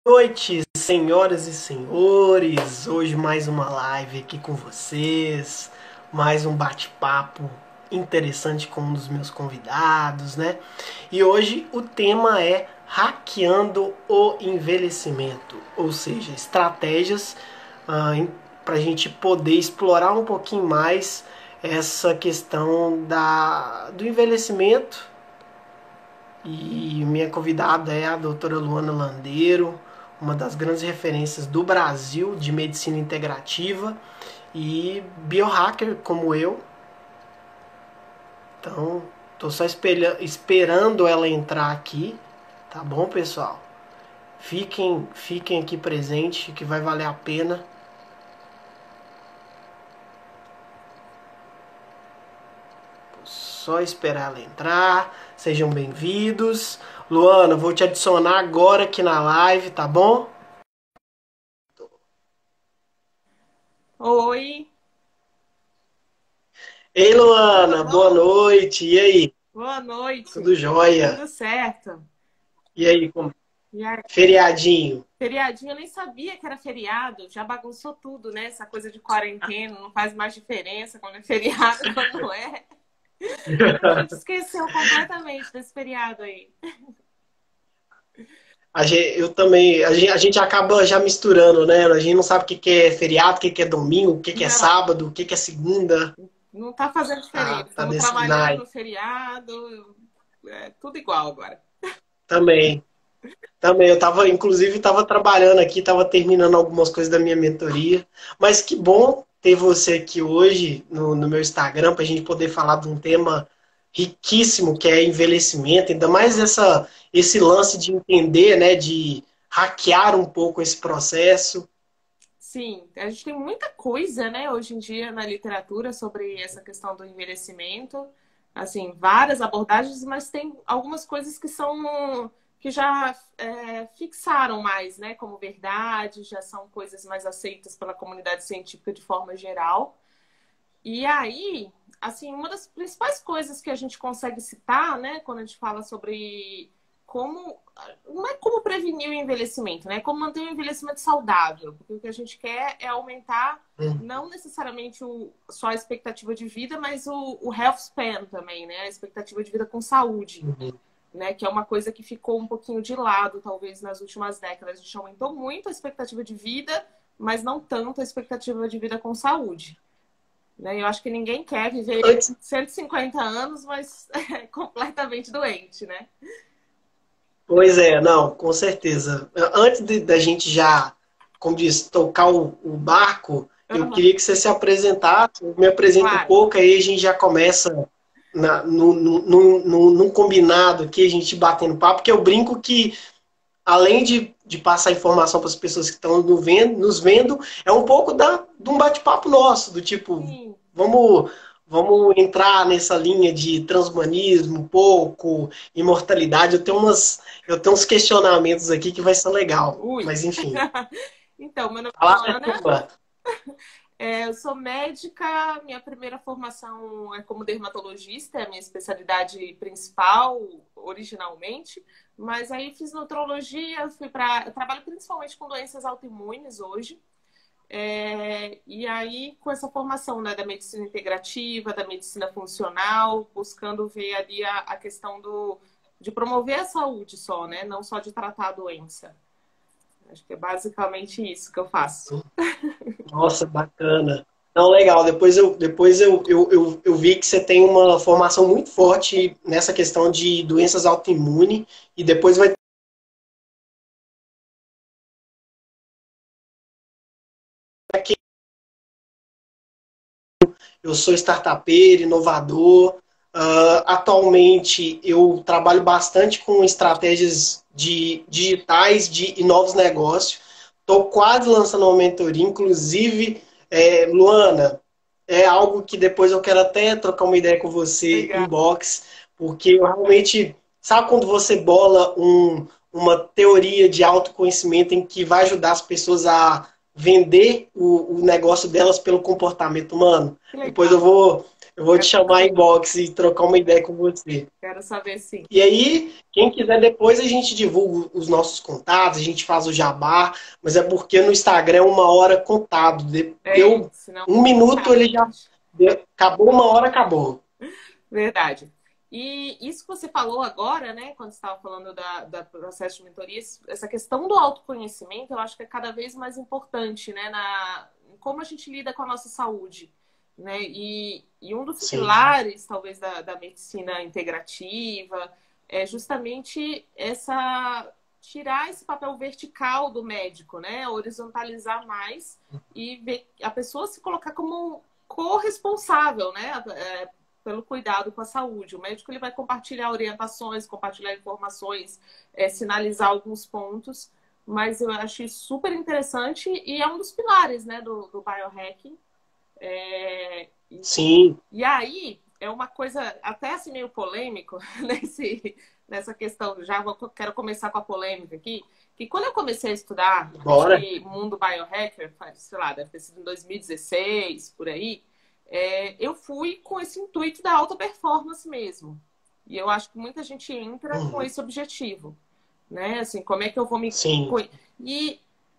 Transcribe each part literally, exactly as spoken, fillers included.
Boa noite, senhoras e senhores. Hoje mais uma live aqui com vocês, mais um bate-papo interessante com um dos meus convidados, né? E hoje o tema é hackeando o envelhecimento, ou seja, estratégias ah, para a gente poder explorar um pouquinho mais essa questão da, do envelhecimento. E minha convidada é a doutora Luana Landeiro, uma das grandes referências do Brasil de medicina integrativa e biohacker como eu. Então, tô só espelha, esperando ela entrar aqui, tá bom, pessoal? Fiquem, fiquem aqui presentes que vai valer a pena. Só esperar ela entrar. Sejam bem-vindos. Luana, vou te adicionar agora aqui na live, tá bom? Oi, Ei, tudo Luana, boa bom? noite. E aí? Boa noite. Tudo jóia? Tudo certo? E aí, como? E aí, Feriadinho? feriadinho, eu nem sabia que era feriado, já bagunçou tudo, né? Essa coisa de quarentena, não faz mais diferença quando é feriado, quando não é. A gente esqueceu completamente desse feriado aí. A gente, eu também, a gente, a gente acaba já misturando, né? A gente não sabe o que que é feriado, o que que é domingo, o que que é Não, sábado, o que que é segunda. não tá fazendo Tá, diferença. tá Estamos nesse trabalhando naipe no feriado, é tudo igual agora. também. Também, eu tava, inclusive, tava trabalhando aqui, tava terminando algumas coisas da minha mentoria. Mas que bom ter você aqui hoje no, no meu Instagram para a gente poder falar de um tema riquíssimo que é envelhecimento, ainda mais essa, esse lance de entender, né, de hackear um pouco esse processo. Sim, a gente tem muita coisa, né, hoje em dia na literatura sobre essa questão do envelhecimento. Assim, várias abordagens, mas tem algumas coisas que são que já é, fixaram mais, né, como verdade, já são coisas mais aceitas pela comunidade científica de forma geral. E aí, assim, uma das principais coisas que a gente consegue citar, né, quando a gente fala sobre como, não é como prevenir o envelhecimento, né, é como manter o envelhecimento saudável, porque o que a gente quer é aumentar Hum, não necessariamente o, só a expectativa de vida, mas o, o health span também, né, a expectativa de vida com saúde, uhum. né, que é uma coisa que ficou um pouquinho de lado, talvez, nas últimas décadas. A gente aumentou muito a expectativa de vida, mas não tanto a expectativa de vida com saúde. Né? Eu acho que ninguém quer viver Antes, cento e cinquenta anos, mas é completamente doente, né? pois é, não, com certeza. Antes de- da gente já, como diz, tocar o, o barco, eu Uhum, queria que você se apresentasse, me apresenta um claro. pouco, aí a gente já começa na, no, no, no, no, num combinado aqui, a gente batendo papo, porque eu brinco que, além de, de passar informação para as pessoas que estão no vendo, nos vendo, é um pouco da, de um bate-papo nosso, do tipo, Sim. vamos, vamos entrar nessa linha de transhumanismo, um pouco, imortalidade. Eu tenho umas, eu tenho uns questionamentos aqui que vai ser legal, Ui. mas enfim. Então, meu nome A é palavra é Luana, tua. é, eu sou médica, minha primeira formação é como dermatologista, é a minha especialidade principal, originalmente, mas aí fiz nutrologia, fui para. Eu trabalho principalmente com doenças autoimunes hoje. É, e aí, com essa formação, né, da medicina integrativa, da medicina funcional, buscando ver ali a, a questão do, de promover a saúde só, né? Não só de tratar a doença. Acho que é basicamente isso que eu faço. Nossa, bacana. Não, legal. Depois eu, depois eu, eu, eu, eu vi que você tem uma formação muito forte nessa questão de doenças autoimunes e depois vai ter. Eu sou startupeiro, inovador. Uh, atualmente eu trabalho bastante com estratégias de digitais de, e novos negócios. Estou quase lançando uma mentoria, inclusive, é, Luana, é algo que depois eu quero até trocar uma ideia com você Legal. inbox, porque eu realmente, sabe quando você bola um, uma teoria de autoconhecimento em que vai ajudar as pessoas a vender o, o negócio delas pelo comportamento humano? Que Depois eu legal. vou. Eu vou te Quero chamar em saber, box e trocar uma ideia com você. quero saber sim. E aí, quem quiser depois a gente divulga os nossos contatos, a gente faz o jabá, mas é porque no Instagram é uma hora contado. De- É, Deu senão um fica minuto, ele já carente. deu- acabou uma hora, acabou. Verdade. E isso que você falou agora, né, quando você estava falando da, da processo de mentoria, essa questão do autoconhecimento, eu acho que é cada vez mais importante, né, na em como a gente lida com a nossa saúde, né? E, e um dos Sim, pilares, talvez, da, da medicina integrativa é justamente essa tirar esse papel vertical do médico, né? Horizontalizar mais e ver a pessoa se colocar como corresponsável, né? É, pelo cuidado com a saúde. O médico ele vai compartilhar orientações, compartilhar informações, é, sinalizar alguns pontos, mas eu acho isso super interessante e é um dos pilares, né, do, do biohacking. É, e, sim. e aí é uma coisa até assim meio polêmico nesse, nessa questão. Já vou, quero começar com a polêmica aqui. Que quando eu comecei a estudar, acho Bora. que mundo biohacker, sei lá, deve ter sido em dois mil e dezesseis, por aí, é, eu fui com esse intuito da alta performance mesmo. E eu acho que muita gente entra com Uhum. esse objetivo, né? Assim, como é que eu vou me... Sim, E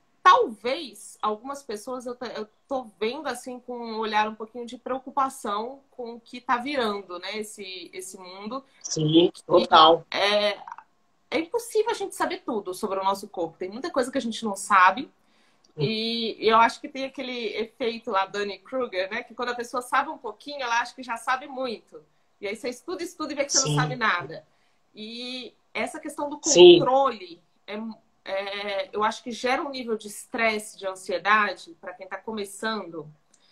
talvez algumas pessoas eu, eu tô vendo assim com um olhar um pouquinho de preocupação com o que tá virando, né? Esse, esse mundo. sim, E total. é, é impossível a gente saber tudo sobre o nosso corpo. Tem muita coisa que a gente não sabe. E eu acho que tem aquele efeito lá, Dunning-Kruger, né? Que quando a pessoa sabe um pouquinho, ela acha que já sabe muito. E aí você estuda, estuda e vê que você não sabe Sim, nada. E essa questão do sim, controle, é, é, eu acho que gera um nível de estresse, de ansiedade, para quem está começando,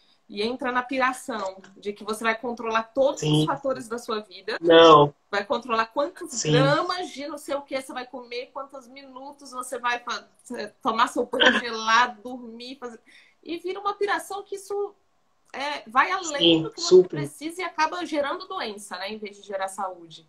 e entra na piração de que você vai controlar todos os sim. fatores da sua vida, Não, vai controlar quantos sim, gramas de não sei o que você vai comer, quantos minutos você vai tomar seu banho gelado, dormir, fazer... E vira uma piração que isso é, vai além do sim, que você super. precisa e acaba gerando doença, né? Em vez de gerar saúde.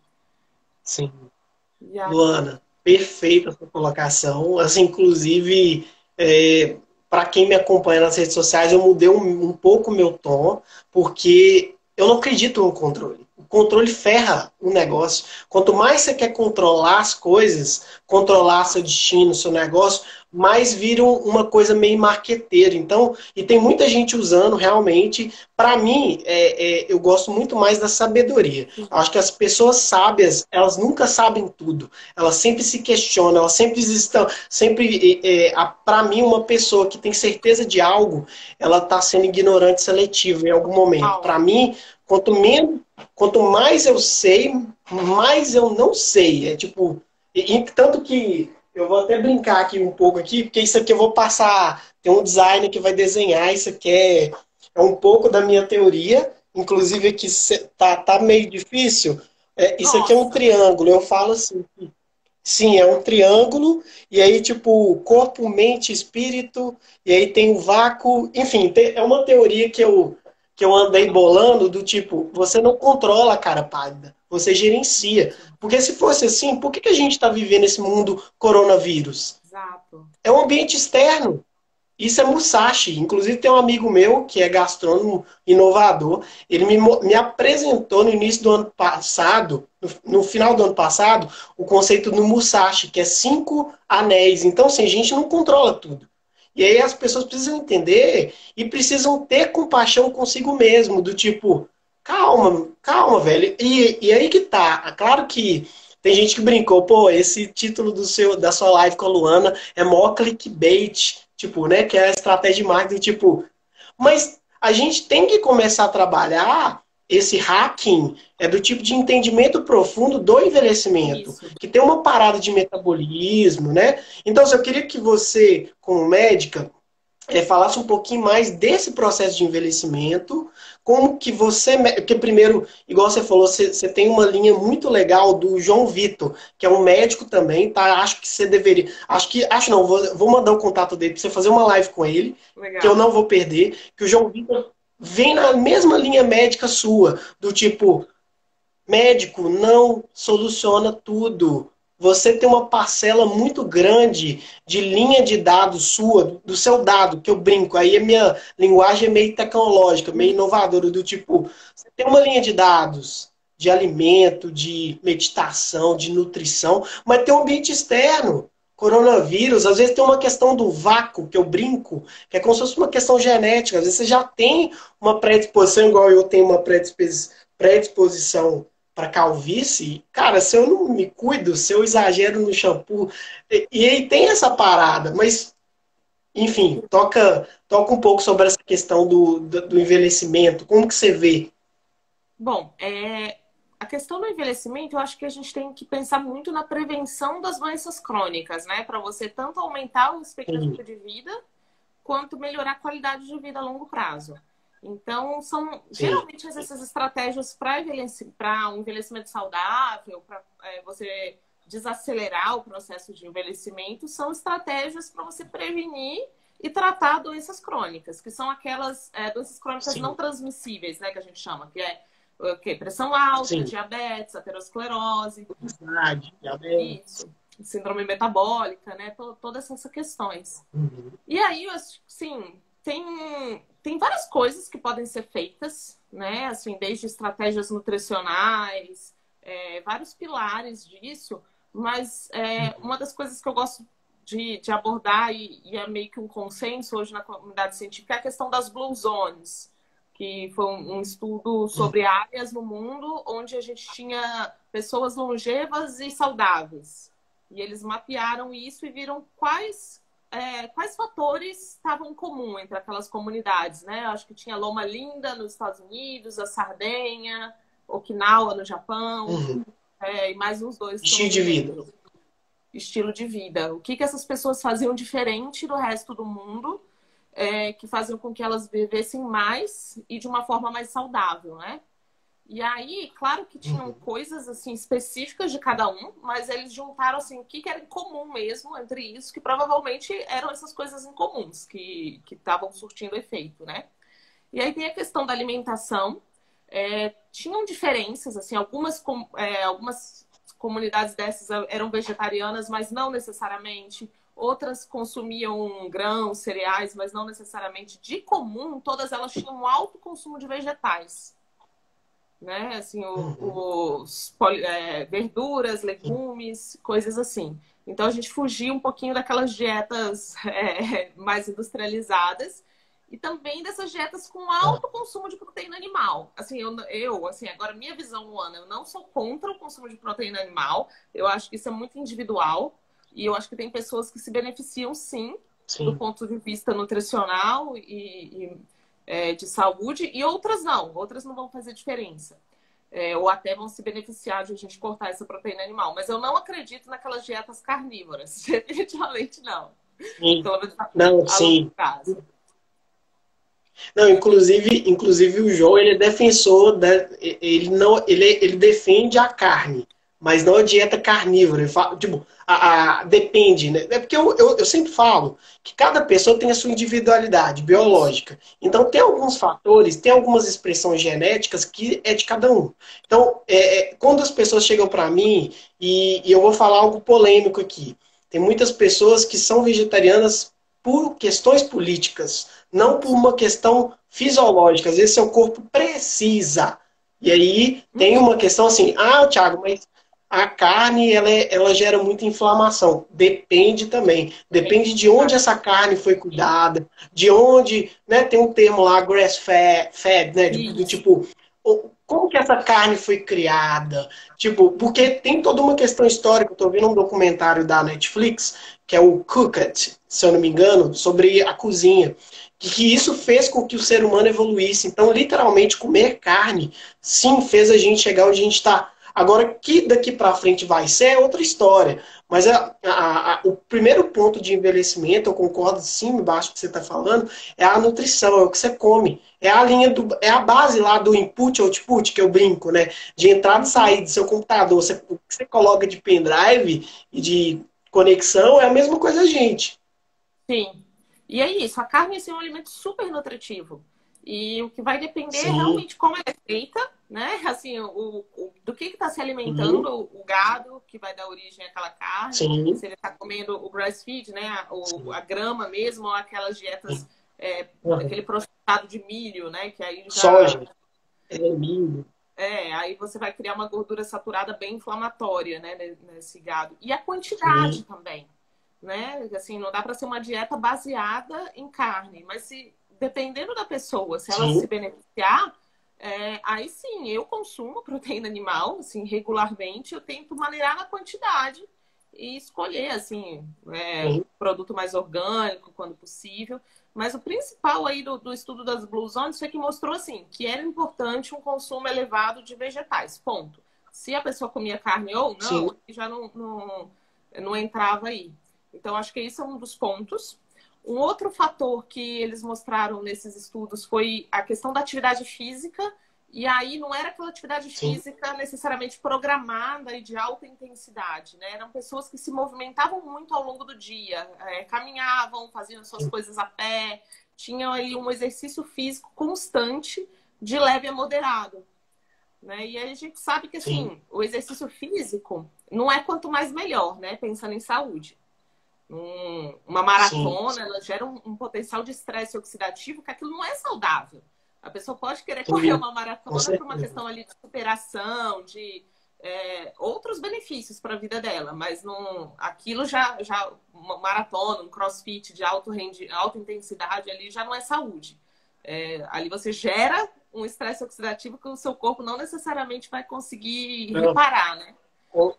Sim. E aí, Luana, perfeita a sua colocação. Assim, inclusive, é, para quem me acompanha nas redes sociais, eu mudei um, um pouco o meu tom, porque eu não acredito no controle. O controle ferra o negócio. Quanto mais você quer controlar as coisas, controlar seu destino, seu negócio, mais vira uma coisa meio marqueteira. Então, e tem muita gente usando realmente. Para mim, é, é, eu gosto muito mais da sabedoria. Acho que as pessoas sábias, elas nunca sabem tudo. Elas sempre se questionam, elas sempre estão. Sempre, é, é, para mim, uma pessoa que tem certeza de algo, ela está sendo ignorante seletivo em algum momento. total. Para mim, quanto menos, quanto mais eu sei, mais eu não sei. É tipo, e, e tanto que eu vou até brincar aqui um pouco aqui, porque isso aqui eu vou passar. Tem um designer que vai desenhar, isso aqui é, é um pouco da minha teoria. Inclusive aqui tá, tá meio difícil. É, isso aqui é um Nossa, triângulo. Eu falo assim, sim, é um triângulo. E aí, tipo, corpo, mente, espírito. E aí tem o vácuo. Enfim, tem- é uma teoria que eu, que eu andei bolando do tipo, você não controla a cara pálida, você gerencia. isso, Porque se fosse assim, por que, que a gente está vivendo esse mundo coronavírus? exato. É um ambiente externo. Isso é Musashi. Inclusive, tem um amigo meu que é gastrônomo inovador. Ele me, me apresentou no início do ano passado, no, no final do ano passado, o conceito do Musashi, que é cinco anéis. Então, assim, a gente não controla tudo. E aí as pessoas precisam entender e precisam ter compaixão consigo mesmo, do tipo, calma, calma, velho. E, e aí que tá. Claro que tem gente que brincou, pô, esse título do seu, da sua live com a Luana é mó clickbait, tipo, né? Que é a estratégia de marketing, tipo. Mas a gente tem que começar a trabalhar esse hacking é do tipo de entendimento profundo do envelhecimento, Isso. que tem uma parada de metabolismo, né? Então, eu queria que você, como médica, é, falasse um pouquinho mais desse processo de envelhecimento, como que você, porque primeiro, igual você falou, você, você tem uma linha muito legal do João Vitor, que é um médico também, tá? Acho que você deveria, acho que, acho não, vou, vou mandar o contato dele para você fazer uma live com ele, que eu Legal. não vou perder, que o João Vitor vem na mesma linha médica sua, do tipo, médico não soluciona tudo. você tem uma parcela muito grande de linha de dados sua, do seu dado, que eu brinco, aí a minha linguagem é meio tecnológica, meio inovadora, do tipo, você tem uma linha de dados de alimento, de meditação, de nutrição, mas tem um ambiente externo, coronavírus, às vezes tem uma questão do vácuo, que eu brinco, que é como se fosse uma questão genética, às vezes você já tem uma predisposição, igual eu tenho uma predisposição para calvície, cara, se eu não me cuido, se eu exagero no shampoo, e, e aí tem essa parada, mas, enfim, toca, toca um pouco sobre essa questão do, do, do envelhecimento, como que você vê? Bom, é, a questão do envelhecimento, eu acho que a gente tem que pensar muito na prevenção das doenças crônicas, né? Para você tanto aumentar a expectativa de vida, quanto melhorar a qualidade de vida a longo prazo. Então, são Sim. geralmente essas estratégias para envelhecer, para um envelhecimento saudável, para é, você desacelerar o processo de envelhecimento, são estratégias para você prevenir e tratar doenças crônicas, que são aquelas é, doenças crônicas Sim. não transmissíveis, né, que a gente chama, que é o quê? Pressão alta, Sim. diabetes, aterosclerose, Obesidade, diabetes. Isso. Síndrome metabólica, né? Todas essas questões. Uhum. E aí, assim, tem, tem várias coisas que podem ser feitas, né? Assim, desde estratégias nutricionais, é, vários pilares disso, mas é, uma das coisas que eu gosto de, de abordar, e, e é meio que um consenso hoje na comunidade científica, é a questão das Blue Zones, que foi um, um estudo sobre áreas no mundo onde a gente tinha pessoas longevas e saudáveis. E eles mapearam isso e viram quais, é, quais fatores estavam em comum entre aquelas comunidades, né? Acho que tinha Loma Linda nos Estados Unidos, a Sardenha, Okinawa no Japão, uhum. é, e mais uns dois. Estilo de vida. Estilo de vida. O que, que essas pessoas faziam diferente do resto do mundo, é, que faziam com que elas vivessem mais e de uma forma mais saudável, né? E aí, claro que tinham uhum. coisas assim específicas de cada um, mas eles juntaram assim o que, que era em comum mesmo entre isso, que provavelmente eram essas coisas incomuns que que estavam surtindo efeito, né? E aí tem a questão da alimentação. É, tinham diferenças, assim, algumas, com, é, algumas comunidades dessas eram vegetarianas, mas não necessariamente. Outras consumiam grãos, cereais, mas não necessariamente. De comum, todas elas tinham um alto consumo de vegetais. Né? Assim, o, os poli, é, verduras, legumes, coisas assim. Então a gente fugia um pouquinho daquelas dietas é, mais industrializadas e também dessas dietas com alto consumo de proteína animal. Assim, eu, eu assim, agora minha visão, Luana, eu não sou contra o consumo de proteína animal. Eu acho que isso é muito individual e eu acho que tem pessoas que se beneficiam sim, sim. do ponto de vista nutricional e, e É, de saúde, e outras não, outras não vão fazer diferença. É, ou até vão se beneficiar de a gente cortar essa proteína animal. Mas eu não acredito naquelas dietas carnívoras. Definitivamente não. Sim. Não, sim. Caso. Não, inclusive, inclusive o João, ele é defensor, da, ele, não, ele, ele defende a carne, mas não a dieta carnívora. Ele fala, tipo, a, a, depende, né? É porque eu, eu, eu sempre falo que cada pessoa tem a sua individualidade biológica. Então, tem alguns fatores, tem algumas expressões genéticas que é de cada um. Então, é, é, quando as pessoas chegam para mim, e, e eu vou falar algo polêmico aqui, tem muitas pessoas que são vegetarianas por questões políticas, não por uma questão fisiológica. Às vezes, seu corpo precisa. E aí, tem uma questão assim, ah, Thiago, mas a carne, ela, é, ela gera muita inflamação. Depende também. Depende de onde essa carne foi cuidada, de onde, né, tem um termo lá, grass fed, fed né, do, do tipo, como que essa carne foi criada? Tipo, porque tem toda uma questão histórica. Eu tô vendo um documentário da Netflix, que é o Cooked, se eu não me engano, sobre a cozinha. E que isso fez com que o ser humano evoluísse. Então, literalmente, comer carne, sim, fez a gente chegar onde a gente está. Agora, que daqui para frente vai ser é outra história. Mas a, a, a, o primeiro ponto de envelhecimento, eu concordo sim, embaixo do que você está falando, é a nutrição, é o que você come. É a linha do, é a base lá do input output, que eu brinco, né? De entrada e saída do seu computador. Você, o que você coloca de pendrive e de conexão é a mesma coisa, gente. Sim. E é isso, a carne assim, é um alimento super nutritivo. E o que vai depender Sim. realmente como ela é feita, né? Assim, o, o- do que está se alimentando Uhum. o gado que vai dar origem àquela carne, Sim. se ele está comendo o grass-feed, né? A, o- Sim. a grama mesmo, ou aquelas dietas, Sim. é, Uhum. aquele processado de milho, né? Que aí já Soja, é, milho. é, aí você vai criar uma gordura saturada bem inflamatória, né, nesse gado. E a quantidade Sim. também, né? Assim, não dá para ser uma dieta baseada em carne, mas se dependendo da pessoa, se ela se Sim. beneficiar, é, aí sim, eu consumo proteína animal, assim, regularmente, eu tento maneirar na quantidade e escolher, assim, é, Sim. produto mais orgânico quando possível. Mas o principal aí do, do estudo das Blue Zones foi que mostrou assim que era importante um consumo elevado de vegetais. Ponto. Se a pessoa comia carne ou Sim. não, já não, não, não entrava aí. Então, acho que esse é um dos pontos. Um outro fator que eles mostraram nesses estudos foi a questão da atividade física. E aí não era aquela atividade Sim. física necessariamente programada e de alta intensidade, né? Eram pessoas que se movimentavam muito ao longo do dia, é, caminhavam, faziam suas Sim. coisas a pé, tinham ali um exercício físico constante, de leve a moderado, né? E aí a gente sabe que Sim. assim, o exercício físico não é quanto mais melhor, né? Pensando em saúde. Um- uma Sim. maratona, ela gera um, um potencial de estresse oxidativo que aquilo não é saudável. A pessoa pode querer correr Sim. uma Com maratona por uma certeza. questão ali de superação, de é, outros benefícios para a vida dela, mas não, aquilo já, já uma maratona, um crossfit de alto rendi, alta intensidade ali já não é saúde. É, ali você gera um estresse oxidativo que o seu corpo não necessariamente vai conseguir Não, reparar, né? com,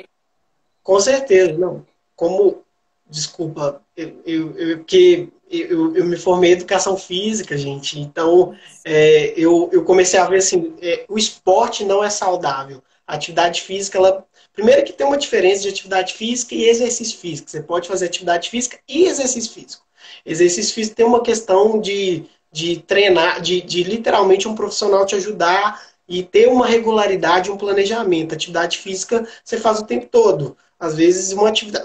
com certeza, não. Como, desculpa, eu, eu, eu, que eu, eu me formei em educação física, gente, então é, eu, eu comecei a ver assim, é, o esporte não é saudável. A atividade física, ela. Primeiro que tem uma diferença de atividade física e exercício físico. Você pode fazer atividade física e exercício físico. Exercício físico tem uma questão de, de treinar, de, de literalmente um profissional te ajudar e ter uma regularidade, um planejamento. Atividade física você faz o tempo todo. Às vezes, uma atividade,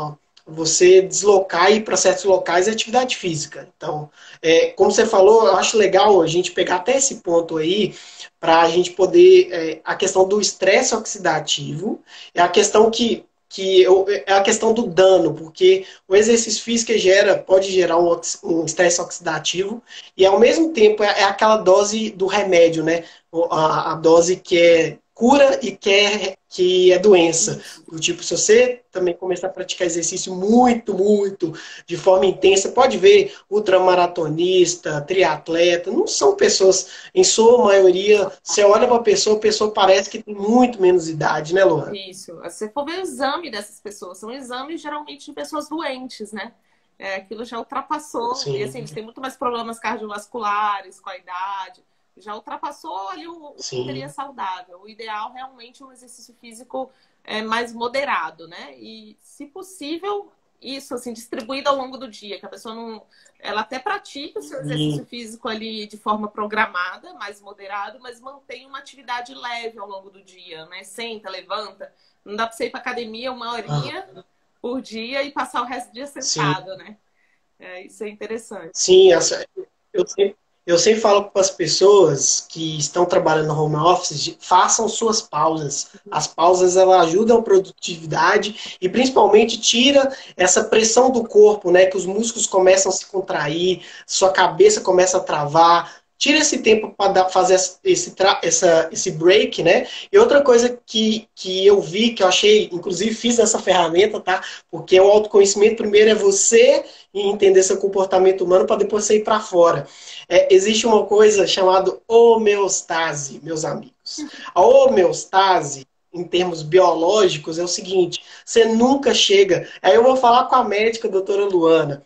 você deslocar e ir para certos locais é atividade física. Então, é, como você falou, eu acho legal a gente pegar até esse ponto aí para a gente poder. É, a questão do estresse oxidativo, é a questão que. Que eu, é a questão do dano, porque o exercício físico gera, pode gerar um, um estresse oxidativo, e ao mesmo tempo é, é aquela dose do remédio, né? A, a dose que é cura e que é, que é doença. Isso. Do tipo, se você também começar a praticar exercício muito, muito, de forma intensa, pode ver ultramaratonista, triatleta, não são pessoas, em sua maioria, você olha para a pessoa, a pessoa parece que tem muito menos idade, né, Luana? Isso. Se você for ver o exame dessas pessoas, são exames geralmente de pessoas doentes, né? É, aquilo já ultrapassou, e assim, Sim, eles têm muito mais problemas cardiovasculares com a idade, já ultrapassou ali o, o que seria sim, saudável. O ideal realmente é um exercício físico é, mais moderado, né? E, se possível, isso, assim, distribuído ao longo do dia, que a pessoa não. Ela até pratica o seu exercício sim, físico ali de forma programada, mais moderado, mas mantém uma atividade leve ao longo do dia, né? Senta, levanta. Não dá para você ir para academia uma ah, horinha por dia e passar o resto do dia sim. sentado, né? É, isso é interessante. Sim, essa, eu, sempre, eu sempre falo para as pessoas que estão trabalhando no home office, de- façam suas pausas. As pausas elas ajudam a produtividade e principalmente tira essa pressão do corpo, né? Que os músculos começam a se contrair, sua cabeça começa a travar. Tira esse tempo para fazer esse, essa, esse break, né? E outra coisa que, que eu vi, que eu achei, inclusive fiz essa ferramenta, tá? Porque o autoconhecimento primeiro é você e entender seu comportamento humano para depois sair para fora. É, existe uma coisa chamada homeostase, meus amigos. A homeostase, em termos biológicos, é o seguinte: você nunca chega. Aí eu vou falar com a médica, a doutora Luana.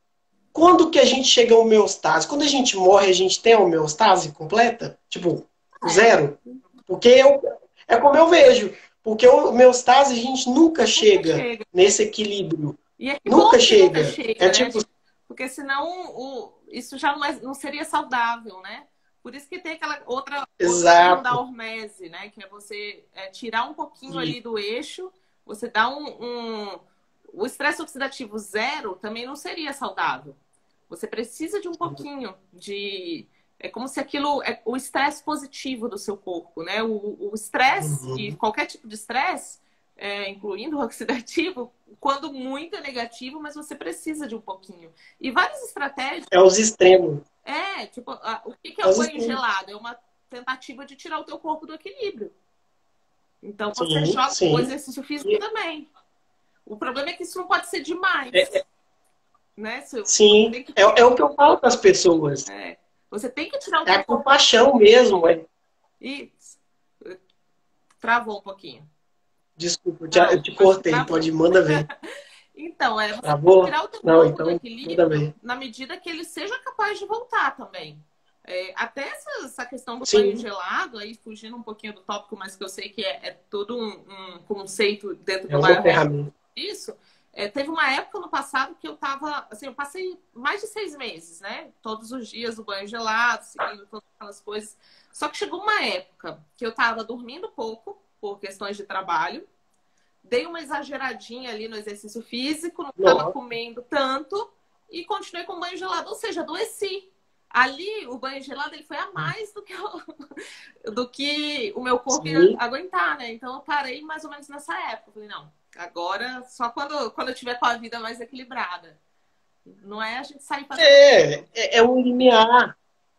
Quando que a gente chega a homeostase? Quando a gente morre, a gente tem a homeostase completa? Tipo, o É, zero? Porque eu, é como eu vejo. Porque o homeostase, a gente nunca nunca chega chega. nesse equilíbrio. E é que Nunca bom que nunca chega. É chega, né? tipo, Porque senão o, isso já não, é, não seria saudável, né? Por isso que tem aquela outra, outro termo da exato. hormese, né? Que é você é, tirar um pouquinho E, ali do eixo, você dá um, um... O estresse oxidativo zero também não seria saudável. Você precisa de um pouquinho de, É como se aquilo é o estresse positivo do seu corpo, né? O estresse Uhum. e qualquer tipo de estresse, é, incluindo o oxidativo, quando muito é negativo, mas você precisa de um pouquinho. E várias estratégias. É os extremos. É, tipo, a, o que, que é É o os banho extremos. gelado? É uma tentativa de tirar o teu corpo do equilíbrio. Então você Sim, joga o sim. exercício físico E- também. O problema é que isso não pode ser demais, é- é- né? Você sim, tem que é, é o que eu falo para as pessoas. É. Você tem que tirar o É teu a corpo. compaixão mesmo. É... E travou um pouquinho. Desculpa, eu te, eu Não, te acho que cortei. travou. Pode, manda ver. Então, é você Travou? tirar o teu Não, corpo do então, manda equilíbrio ver. na medida que ele seja capaz de voltar também. É, até essa, essa questão do banho Sim, gelado, aí fugindo um pouquinho do tópico, mas que eu sei que é, é todo um, um conceito dentro é do uma biohack. ferramenta. Isso. É, teve uma época no passado que eu tava, assim, eu passei mais de seis meses, né? Todos os dias o banho gelado, seguindo todas aquelas coisas. Só que chegou uma época que eu tava dormindo pouco, por questões de trabalho. Dei uma exageradinha ali no exercício físico, não tava Nossa, comendo tanto e continuei com o banho gelado. Ou seja, adoeci. Ali, o banho gelado ele foi a mais do que, eu, do que o meu corpo ia sim. aguentar, né? Então eu parei mais ou menos nessa época. Falei, não, agora só quando, quando eu tiver com a vida mais equilibrada. Não é a gente sair fazendo. É, é, é um limiar.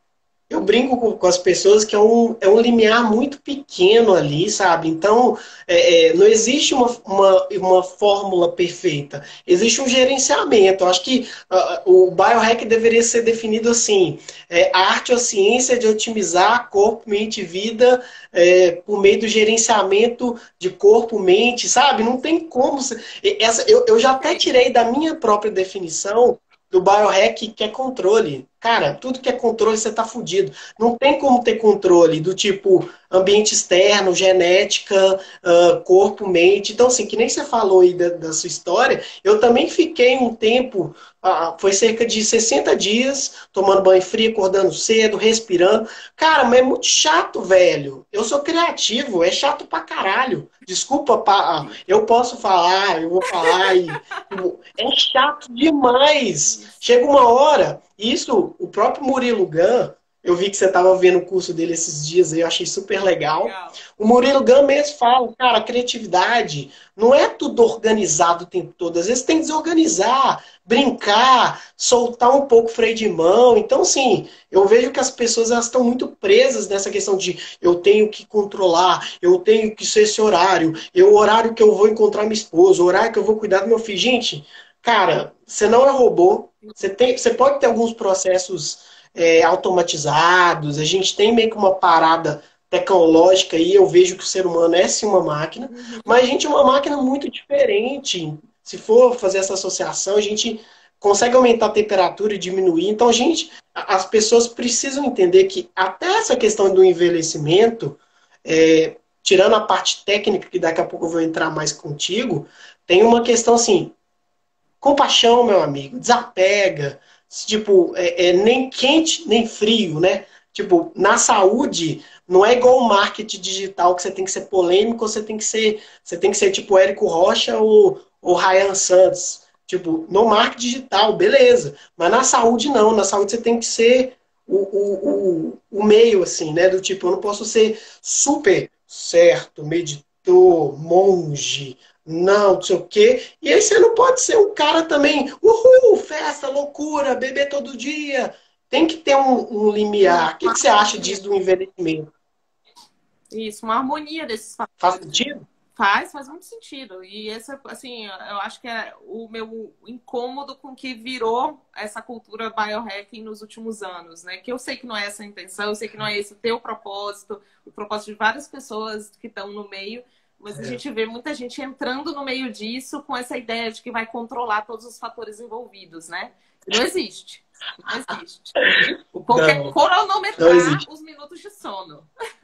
Eu brinco com, com as pessoas que é um, é um limiar muito pequeno ali, sabe? Então, é, é, não existe uma, uma, uma fórmula perfeita. Existe um gerenciamento. Eu acho que uh, o biohack deveria ser definido assim: é, a arte ou a ciência de otimizar corpo, mente e vida é, por meio do gerenciamento de corpo, mente, sabe? Não tem como. se- Essa, eu, eu já até Perfeito. tirei da minha própria definição do biohack que é controle. Cara, tudo que é controle, você tá fudido. Não tem como ter controle do tipo ambiente externo, genética, uh, corpo, mente. Então, assim, que nem você falou aí da, da sua história, eu também fiquei um tempo, uh, foi cerca de sessenta dias, tomando banho frio, acordando cedo, respirando. Cara, mas é muito chato, velho. Eu sou criativo, é chato pra caralho. Desculpa, pa, eu posso falar, eu vou falar e é chato demais. Isso. Chega uma hora, isso, o próprio Murilo Gun, eu vi que você estava vendo o curso dele esses dias aí, eu achei super legal. Legal. O Murilo Gun mesmo fala, cara, a criatividade não é tudo organizado o tempo todo. Às vezes tem que desorganizar, brincar, soltar um pouco o freio de mão. Então, assim, eu vejo que as pessoas elas estão muito presas nessa questão de eu tenho que controlar, eu tenho que ser esse horário, eu, o horário que eu vou encontrar minha esposa, o horário que eu vou cuidar do meu filho. Gente, cara, você não é robô. Você, tem, você pode ter alguns processos é, automatizados. A gente tem meio que uma parada tecnológica aí. Eu vejo que o ser humano é sim uma máquina, Uhum. mas a gente é uma máquina muito diferente. Se for fazer essa associação, a gente consegue aumentar a temperatura e diminuir. Então, a gente, as pessoas precisam entender que até essa questão do envelhecimento, é, tirando a parte técnica, que daqui a pouco eu vou entrar mais contigo, tem uma questão assim, compaixão, meu amigo, desapega, tipo, é, é nem quente nem frio, né? Tipo, na saúde, não é igual o marketing digital que você tem que ser polêmico, você tem que ser, você tem que ser tipo Érico Rocha ou, ou Ryan Santos. Tipo, no marketing digital, beleza. Mas na saúde, não. Na saúde você tem que ser o, o, o, o meio, assim, né? Do tipo, eu não posso ser super certo, meditor, monge, não, não sei o quê. E aí você não pode ser um cara também, uhul, festa, loucura, beber todo dia. Tem que ter um, um Isso, limiar. O que, uma que você acha harmonia. disso do envelhecimento? Isso, uma harmonia desses Faz fatores. sentido? Faz, faz muito sentido. E esse, assim, eu acho que é o meu incômodo com que virou essa cultura biohacking nos últimos anos, né? Que eu sei que não é essa a intenção, eu sei que não é esse o teu propósito, o propósito de várias pessoas que estão no meio, mas a É. gente vê muita gente entrando no meio disso com essa ideia de que vai controlar todos os fatores envolvidos, né? Não existe. Não existe. O povo quer Não, não cronometrar existe. os minutos de sono.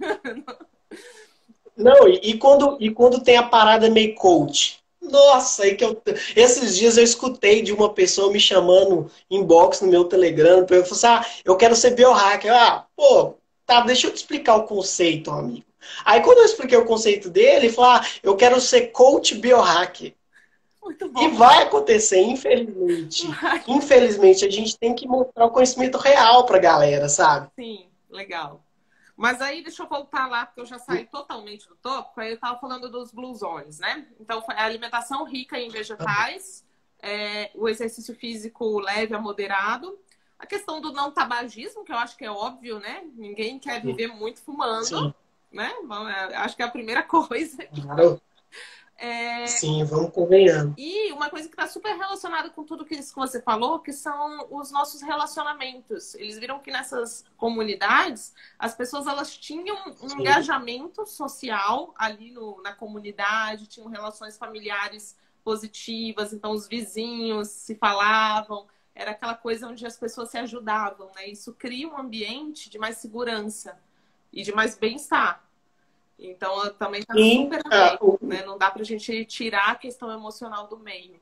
Não, e, e quando, e quando tem a parada meio coach? Nossa, aí que eu. Esses dias eu escutei de uma pessoa me chamando inbox no meu Telegram, eu falei assim, ah, eu quero ser biohacker. Ah, pô, tá, deixa eu te explicar o conceito, amigo. Aí quando eu expliquei o conceito dele, ele falou, ah, eu quero ser coach biohacker. Muito E bom. vai acontecer, infelizmente. Infelizmente, a gente tem que mostrar o conhecimento real pra galera, sabe? Sim. Legal. Mas aí, deixa eu voltar lá, porque eu já saí totalmente do tópico. Aí eu estava falando dos Blue Zones, né? Então, a alimentação rica em vegetais, é, o exercício físico leve a moderado, a questão do não tabagismo, que eu acho que é óbvio, né? Ninguém quer viver muito fumando, Sim. né? Bom, é, acho que é a primeira coisa. Claro. É... Sim, vamos convenhando. E uma coisa que está super relacionada com tudo que você falou, que são os nossos relacionamentos. Eles viram que nessas comunidades, as pessoas elas tinham um Sim. engajamento social ali no, na comunidade, tinham relações familiares positivas, então os vizinhos se falavam, era aquela coisa onde as pessoas se ajudavam, né? Isso cria um ambiente de mais segurança e de mais bem-estar. Então, também está super bem, uh, né? Não dá para a gente tirar a questão emocional do meio.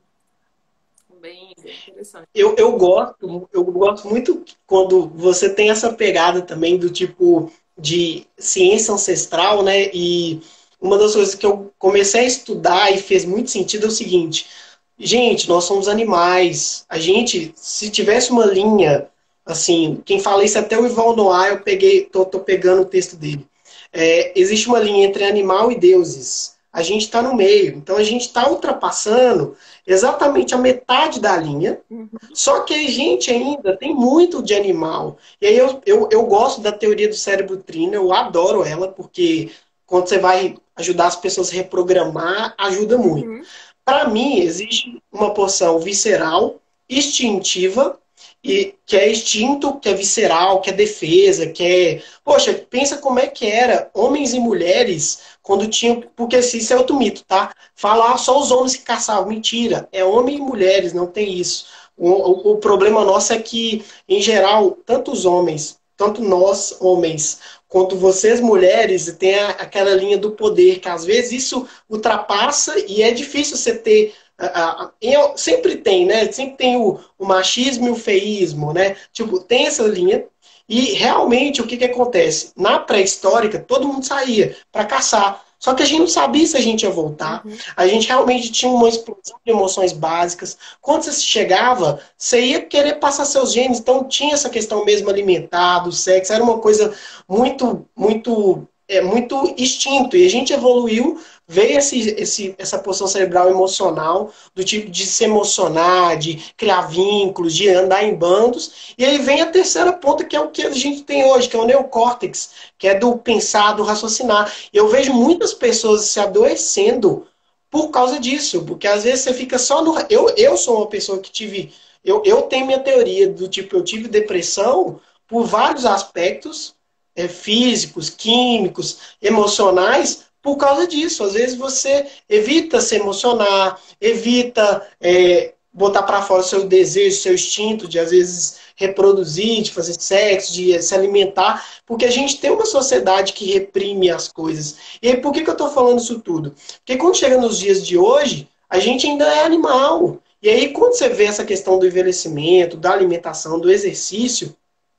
Bem, bem interessante. Eu, eu, gosto, eu gosto muito quando você tem essa pegada também do tipo de ciência ancestral, né? E uma das coisas que eu comecei a estudar e fez muito sentido é o seguinte. Gente, nós somos animais. A gente, se tivesse uma linha, assim, quem fala isso é até o Yuval Noah, eu peguei, tô, tô pegando o texto dele. É, existe uma linha entre animal e deuses. A gente está no meio. Então, a gente está ultrapassando exatamente a metade da linha. Uhum. Só que a gente ainda tem muito de animal. E aí eu, eu, eu gosto da teoria do cérebro trino. Eu adoro ela, porque quando você vai ajudar as pessoas a reprogramar, ajuda muito. Uhum. Para mim, existe uma porção visceral, instintiva, e que é instinto, que é visceral, que é defesa, que é... Poxa, pensa como é que era homens e mulheres quando tinham... Porque isso é outro mito, tá? Falar só os homens que caçavam. Mentira. É homem e mulheres, não tem isso. O, o, o problema nosso é que, em geral, tanto os homens, tanto nós, homens, quanto vocês, mulheres, tem a, aquela linha do poder, que às vezes isso ultrapassa e é difícil você ter... Uh, uh, sempre tem, né? Sempre tem o, o machismo e o feísmo, né? Tipo, tem essa linha. E realmente o que, que acontece? Na pré-histórica, todo mundo saía para caçar. Só que a gente não sabia se a gente ia voltar. Uhum. A gente realmente tinha uma explosão de emoções básicas. Quando você chegava, você ia querer passar seus genes. Então tinha essa questão mesmo alimentar, do sexo. Era uma coisa muito, muito, é, muito instinto. E a gente evoluiu. Veio esse, esse, essa porção cerebral emocional, do tipo de se emocionar, de criar vínculos, de andar em bandos. E aí vem a terceira ponta, que é o que a gente tem hoje, que é o neocórtex, que é do pensar, do raciocinar. Eu vejo muitas pessoas se adoecendo por causa disso, porque às vezes você fica só no... Eu, eu sou uma pessoa que tive... Eu, eu tenho minha teoria do tipo, eu tive depressão por vários aspectos, é, físicos, químicos, emocionais, por causa disso. Às vezes você evita se emocionar, evita é, botar para fora o seu desejo, seu instinto de, às vezes, reproduzir, de fazer sexo, de se alimentar, porque a gente tem uma sociedade que reprime as coisas. E aí, por que, que eu estou falando isso tudo? Porque quando chega nos dias de hoje, a gente ainda é animal. E aí, quando você vê essa questão do envelhecimento, da alimentação, do exercício,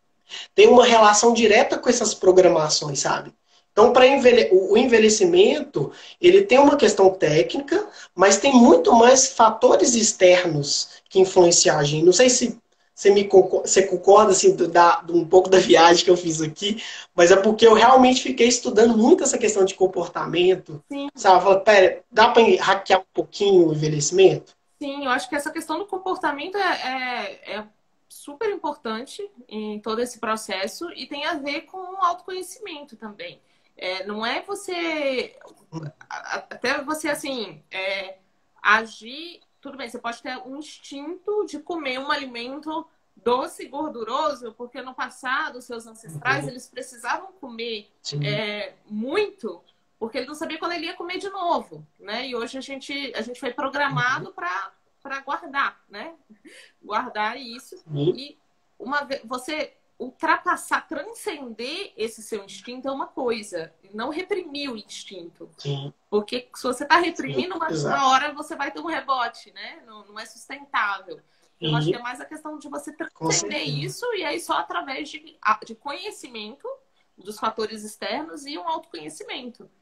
tem uma relação direta com essas programações, sabe? Então, para envelhe... o envelhecimento, ele tem uma questão técnica, mas tem muito mais fatores externos que influenciam a gente. Não sei se você, me concorda, você concorda assim, da, um pouco da viagem que eu fiz aqui, mas é porque eu realmente fiquei estudando muito essa questão de comportamento. Sim. Sabe? Falei, pera, dá para hackear um pouquinho o envelhecimento? Sim, eu acho que essa questão do comportamento é, é, é super importante em todo esse processo e tem a ver com o autoconhecimento também. É, não é você... Até você, assim, é, agir... Tudo bem, você pode ter um instinto de comer um alimento doce e gorduroso, porque no passado, os seus ancestrais, uhum. eles precisavam comer é, muito, porque ele não sabia quando ele ia comer de novo, né? E hoje a gente, a gente foi programado para para guardar, né? Guardar isso. Uhum. E uma vez você... ultrapassar, transcender esse seu instinto é uma coisa, não reprimir o instinto. Sim. Porque se você está reprimindo, uma, uma hora você vai ter um rebote, né? Não, não é sustentável. Sim. Eu acho que é mais a questão de você transcender isso e aí só através de, de conhecimento dos fatores externos e um autoconhecimento.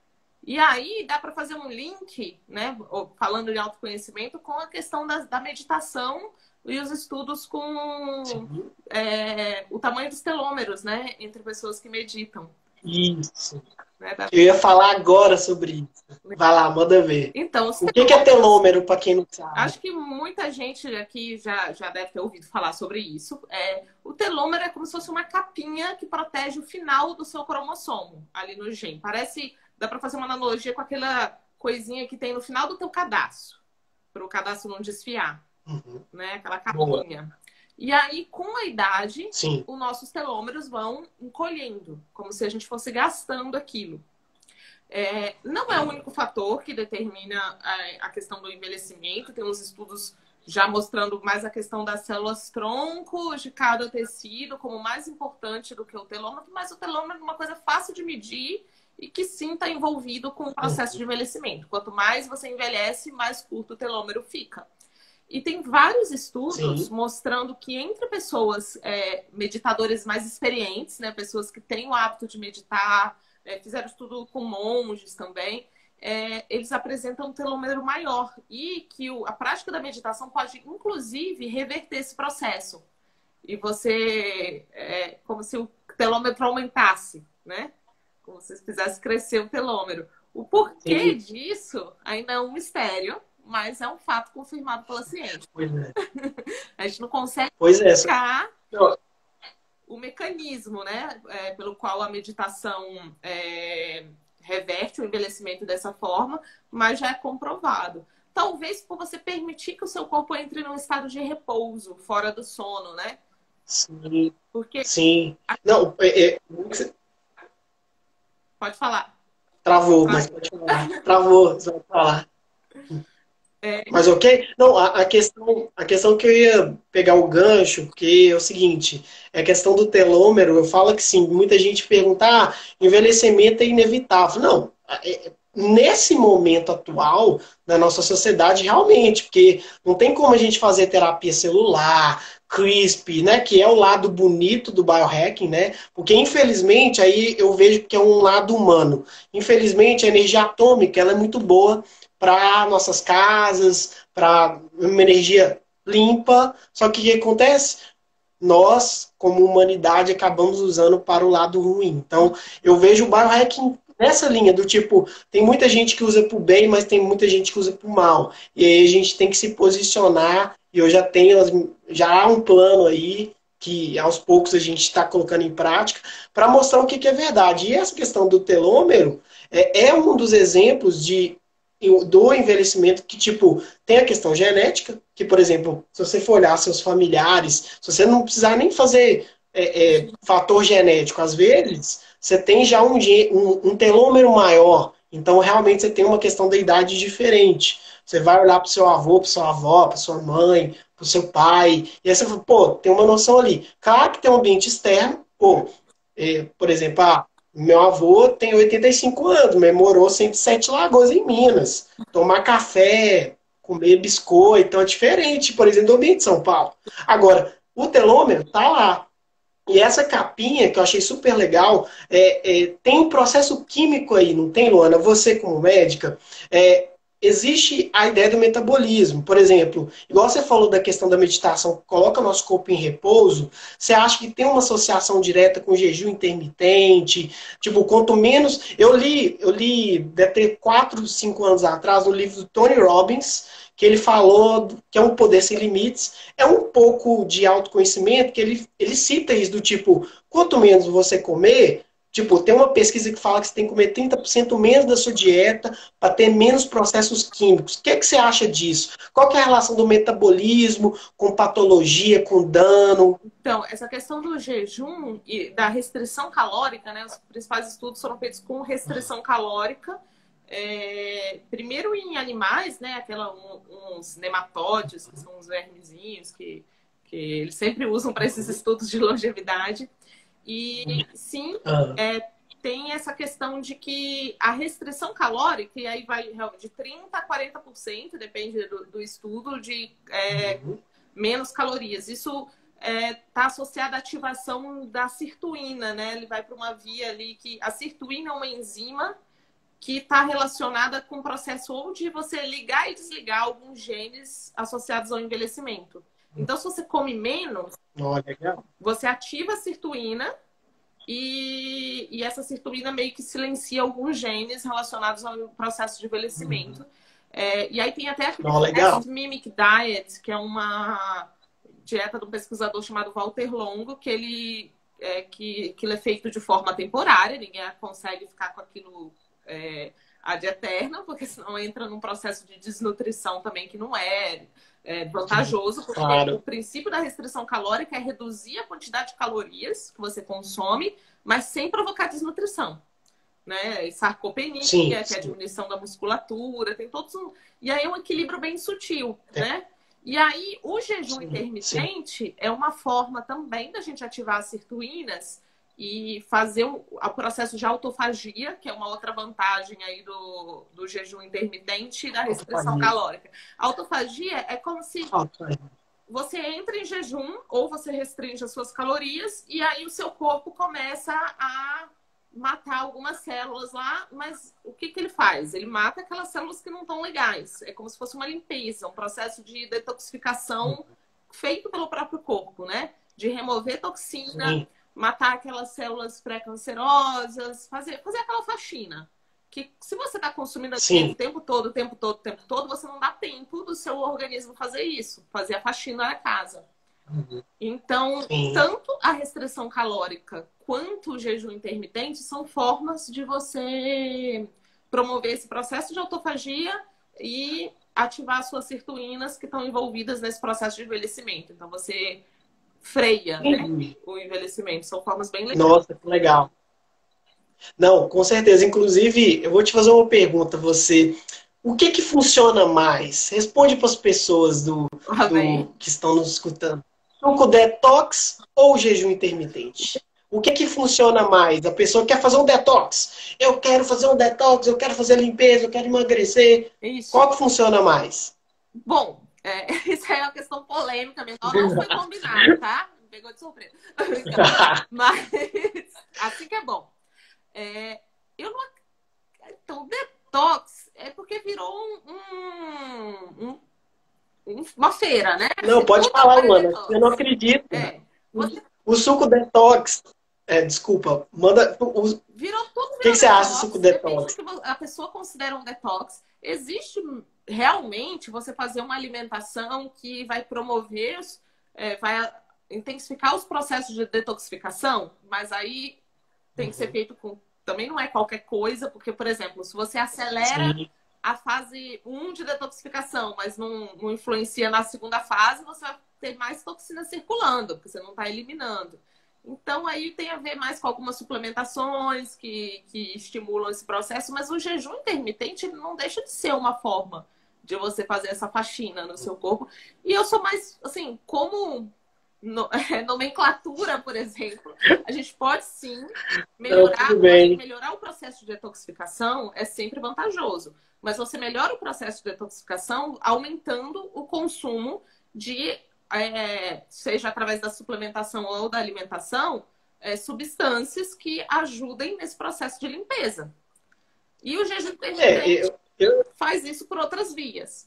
E aí dá para fazer um link, né, falando de autoconhecimento, com a questão da, da meditação e os estudos com é, o tamanho dos telômeros, né, entre pessoas que meditam. Isso. Né, da... Eu ia falar agora sobre isso. Vai lá, manda ver. Então, o que, que é telômero, para quem não sabe? Acho que muita gente aqui já, já deve ter ouvido falar sobre isso. É, o telômero é como se fosse uma capinha que protege o final do seu cromossomo, ali no gene. Parece, dá para fazer uma analogia com aquela coisinha que tem no final do teu cadastro, para o cadastro não desfiar, uhum. né? Aquela capinha. Boa. E aí, com a idade, Sim. os nossos telômeros vão encolhendo, como se a gente fosse gastando aquilo. É, não é o único fator que determina a, a questão do envelhecimento. Tem uns estudos já mostrando mais a questão das células tronco de cada tecido como mais importante do que o telômero, mas o telômero é uma coisa fácil de medir e que sim está envolvido com o processo de envelhecimento. Quanto mais você envelhece, mais curto o telômero fica. E tem vários estudos Sim. mostrando que entre pessoas, é, meditadores mais experientes, né, pessoas que têm o hábito de meditar, é, fizeram estudo com monges também, é, eles apresentam um telômero maior e que o, a prática da meditação pode, inclusive, reverter esse processo. E você, é, como se o telômetro aumentasse, né? Como se fizesse crescer o telômero. O porquê Sim. disso ainda é um mistério, mas é um fato confirmado pela ciência. Pois é. A gente não consegue pois é. explicar não. o mecanismo, né, é, pelo qual a meditação é, reverte o envelhecimento dessa forma, mas já é comprovado. Talvez por você permitir que o seu corpo entre num estado de repouso, fora do sono, né? Sim. Porque... Sim. Não, é, é... Pode falar. Travou, mas pode falar. Travou, você vai falar. É... Mas ok? Não, a, a, questão, a questão que eu ia pegar o gancho, porque é o seguinte, é a questão do telômero, eu falo que sim, muita gente pergunta, ah, envelhecimento é inevitável. Não, é, nesse momento atual da nossa sociedade, realmente, porque não tem como a gente fazer terapia celular, CRISP, né, que é o lado bonito do biohacking, né, porque infelizmente aí eu vejo que é um lado humano. Infelizmente a energia atômica ela é muito boa para nossas casas, para uma energia limpa. Só que o que acontece? Nós, como humanidade, acabamos usando para o lado ruim. Então, eu vejo o biohacking nessa linha do tipo, tem muita gente que usa para o bem, mas tem muita gente que usa para o mal. E aí a gente tem que se posicionar, e eu já tenho, já há um plano aí, que aos poucos a gente está colocando em prática, para mostrar o que, que é verdade. E essa questão do telômero é, é um dos exemplos de do envelhecimento que, tipo, tem a questão genética, que, por exemplo, se você for olhar seus familiares, se você não precisar nem fazer é, é, fator genético, às vezes, você tem já um, um, um telômero maior, então realmente você tem uma questão da idade diferente. Você vai olhar para o seu avô, para sua avó, para sua mãe, para o seu pai, e aí você fala, pô, tem uma noção ali. Claro que tem um ambiente externo, pô, é, por exemplo, ah, meu avô tem oitenta e cinco anos, mas morou sempre Sete Lagoas em Minas. Tomar café, comer biscoito, então é diferente, por exemplo, do ambiente de São Paulo. Agora, o telômero tá lá. E essa capinha, que eu achei super legal, é, é, tem um processo químico aí, não tem, Luana? Você, como médica, é, existe a ideia do metabolismo. Por exemplo, igual você falou da questão da meditação, que coloca nosso corpo em repouso, você acha que tem uma associação direta com jejum intermitente? Tipo, quanto menos... Eu li, eu li, deve ter quatro, cinco anos atrás, no livro do Tony Robbins, que ele falou que é um poder sem limites. É um pouco de autoconhecimento, que ele, ele cita isso do tipo, quanto menos você comer... Tipo, tem uma pesquisa que fala que você tem que comer trinta por cento menos da sua dieta para ter menos processos químicos. O que, é que você acha disso? Qual que é a relação do metabolismo com patologia, com dano? Então, essa questão do jejum e da restrição calórica, né? Os principais estudos foram feitos com restrição calórica. É, primeiro em animais, né? Aquela, um, uns nematóides, que são uns vermezinhos que, que eles sempre usam para esses estudos de longevidade. E sim, é, tem essa questão de que a restrição calórica, e aí vai de trinta por cento a quarenta por cento, depende do, do estudo, de é, menos calorias. Isso está é, associado à ativação da sirtuína, né? Ele vai para uma via ali que... A sirtuína é uma enzima que está relacionada com o processo ou de você ligar e desligar alguns genes associados ao envelhecimento. Então, se você come menos, Oh, legal. você ativa a sirtuína e, e essa sirtuína meio que silencia alguns genes relacionados ao processo de envelhecimento. Uhum. É, e aí tem até aquele oh, Fast Mimic Diet, que é uma dieta de um pesquisador chamado Walter Longo, que ele, é, que, que ele é feito de forma temporária, ninguém consegue ficar com aquilo é, ad eterna, porque senão entra num processo de desnutrição também que não é... É vantajoso, porque claro. O princípio da restrição calórica é reduzir a quantidade de calorias que você consome, mas sem provocar desnutrição. Né? E sarcopenia, sim, que sim. é a diminuição da musculatura, tem todos um... E aí é um equilíbrio bem sutil, é. né? E aí o jejum sim, intermitente sim. é uma forma também da gente ativar as sirtuínas e fazer o, o processo de autofagia, que é uma outra vantagem aí do, do jejum intermitente e da restrição autofagia. calórica. A autofagia é como se autofagia. você entra em jejum ou você restringe as suas calorias e aí o seu corpo começa a matar algumas células lá, mas o que, que ele faz? Ele mata aquelas células que não estão legais. É como se fosse uma limpeza, um processo de detoxificação feito pelo próprio corpo, né? De remover toxina, Sim. matar aquelas células pré-cancerosas, fazer, fazer aquela faxina. Que se você está consumindo aquilo o tempo todo, o tempo todo, o tempo todo, você não dá tempo do seu organismo fazer isso, fazer a faxina na casa. Uhum. Então, Sim. tanto a restrição calórica quanto o jejum intermitente são formas de você promover esse processo de autofagia e ativar as suas sirtuínas que estão envolvidas nesse processo de envelhecimento. Então, você freia né, o envelhecimento. São formas bem legais. Nossa, que legal. Não, com certeza. Inclusive, eu vou te fazer uma pergunta. Você, o que que funciona mais? Responde para as pessoas do, do, que estão nos escutando. Suco detox ou jejum intermitente? O que que funciona mais? A pessoa quer fazer um detox. Eu quero fazer um detox, eu quero fazer limpeza, eu quero emagrecer. Isso. Qual que funciona mais? Bom, é, isso aí é uma questão polêmica mesmo. Não foi combinado, tá? Me pegou de surpresa. Mas assim que é bom. É, eu não... Então, detox é porque virou um, um, um, uma feira, né? Não, pode falar, Luana. Eu não acredito. É. Você... O suco detox... É, desculpa, manda... O... Virou tudo. O que, que você acha do suco detox? Que a pessoa considera um detox. Existe realmente você fazer uma alimentação que vai promover, é, vai intensificar os processos de detoxificação, mas aí tem que ser feito com... Também não é qualquer coisa, porque, por exemplo, se você acelera Sim. a fase um de detoxificação, mas não, não influencia na segunda fase, você vai ter mais toxina circulando, porque você não está eliminando. Então, aí tem a ver mais com algumas suplementações que, que estimulam esse processo, mas o jejum intermitente ele não deixa de ser uma forma de você fazer essa faxina no seu corpo. E eu sou mais, assim, como no, é, nomenclatura, por exemplo, a gente pode sim melhorar, não, melhorar o processo de detoxificação é sempre vantajoso. Mas você melhora o processo de detoxificação aumentando o consumo de... É, seja através da suplementação ou da alimentação, é, substâncias que ajudem nesse processo de limpeza. E o jejum intermitente é, eu, eu... faz isso por outras vias.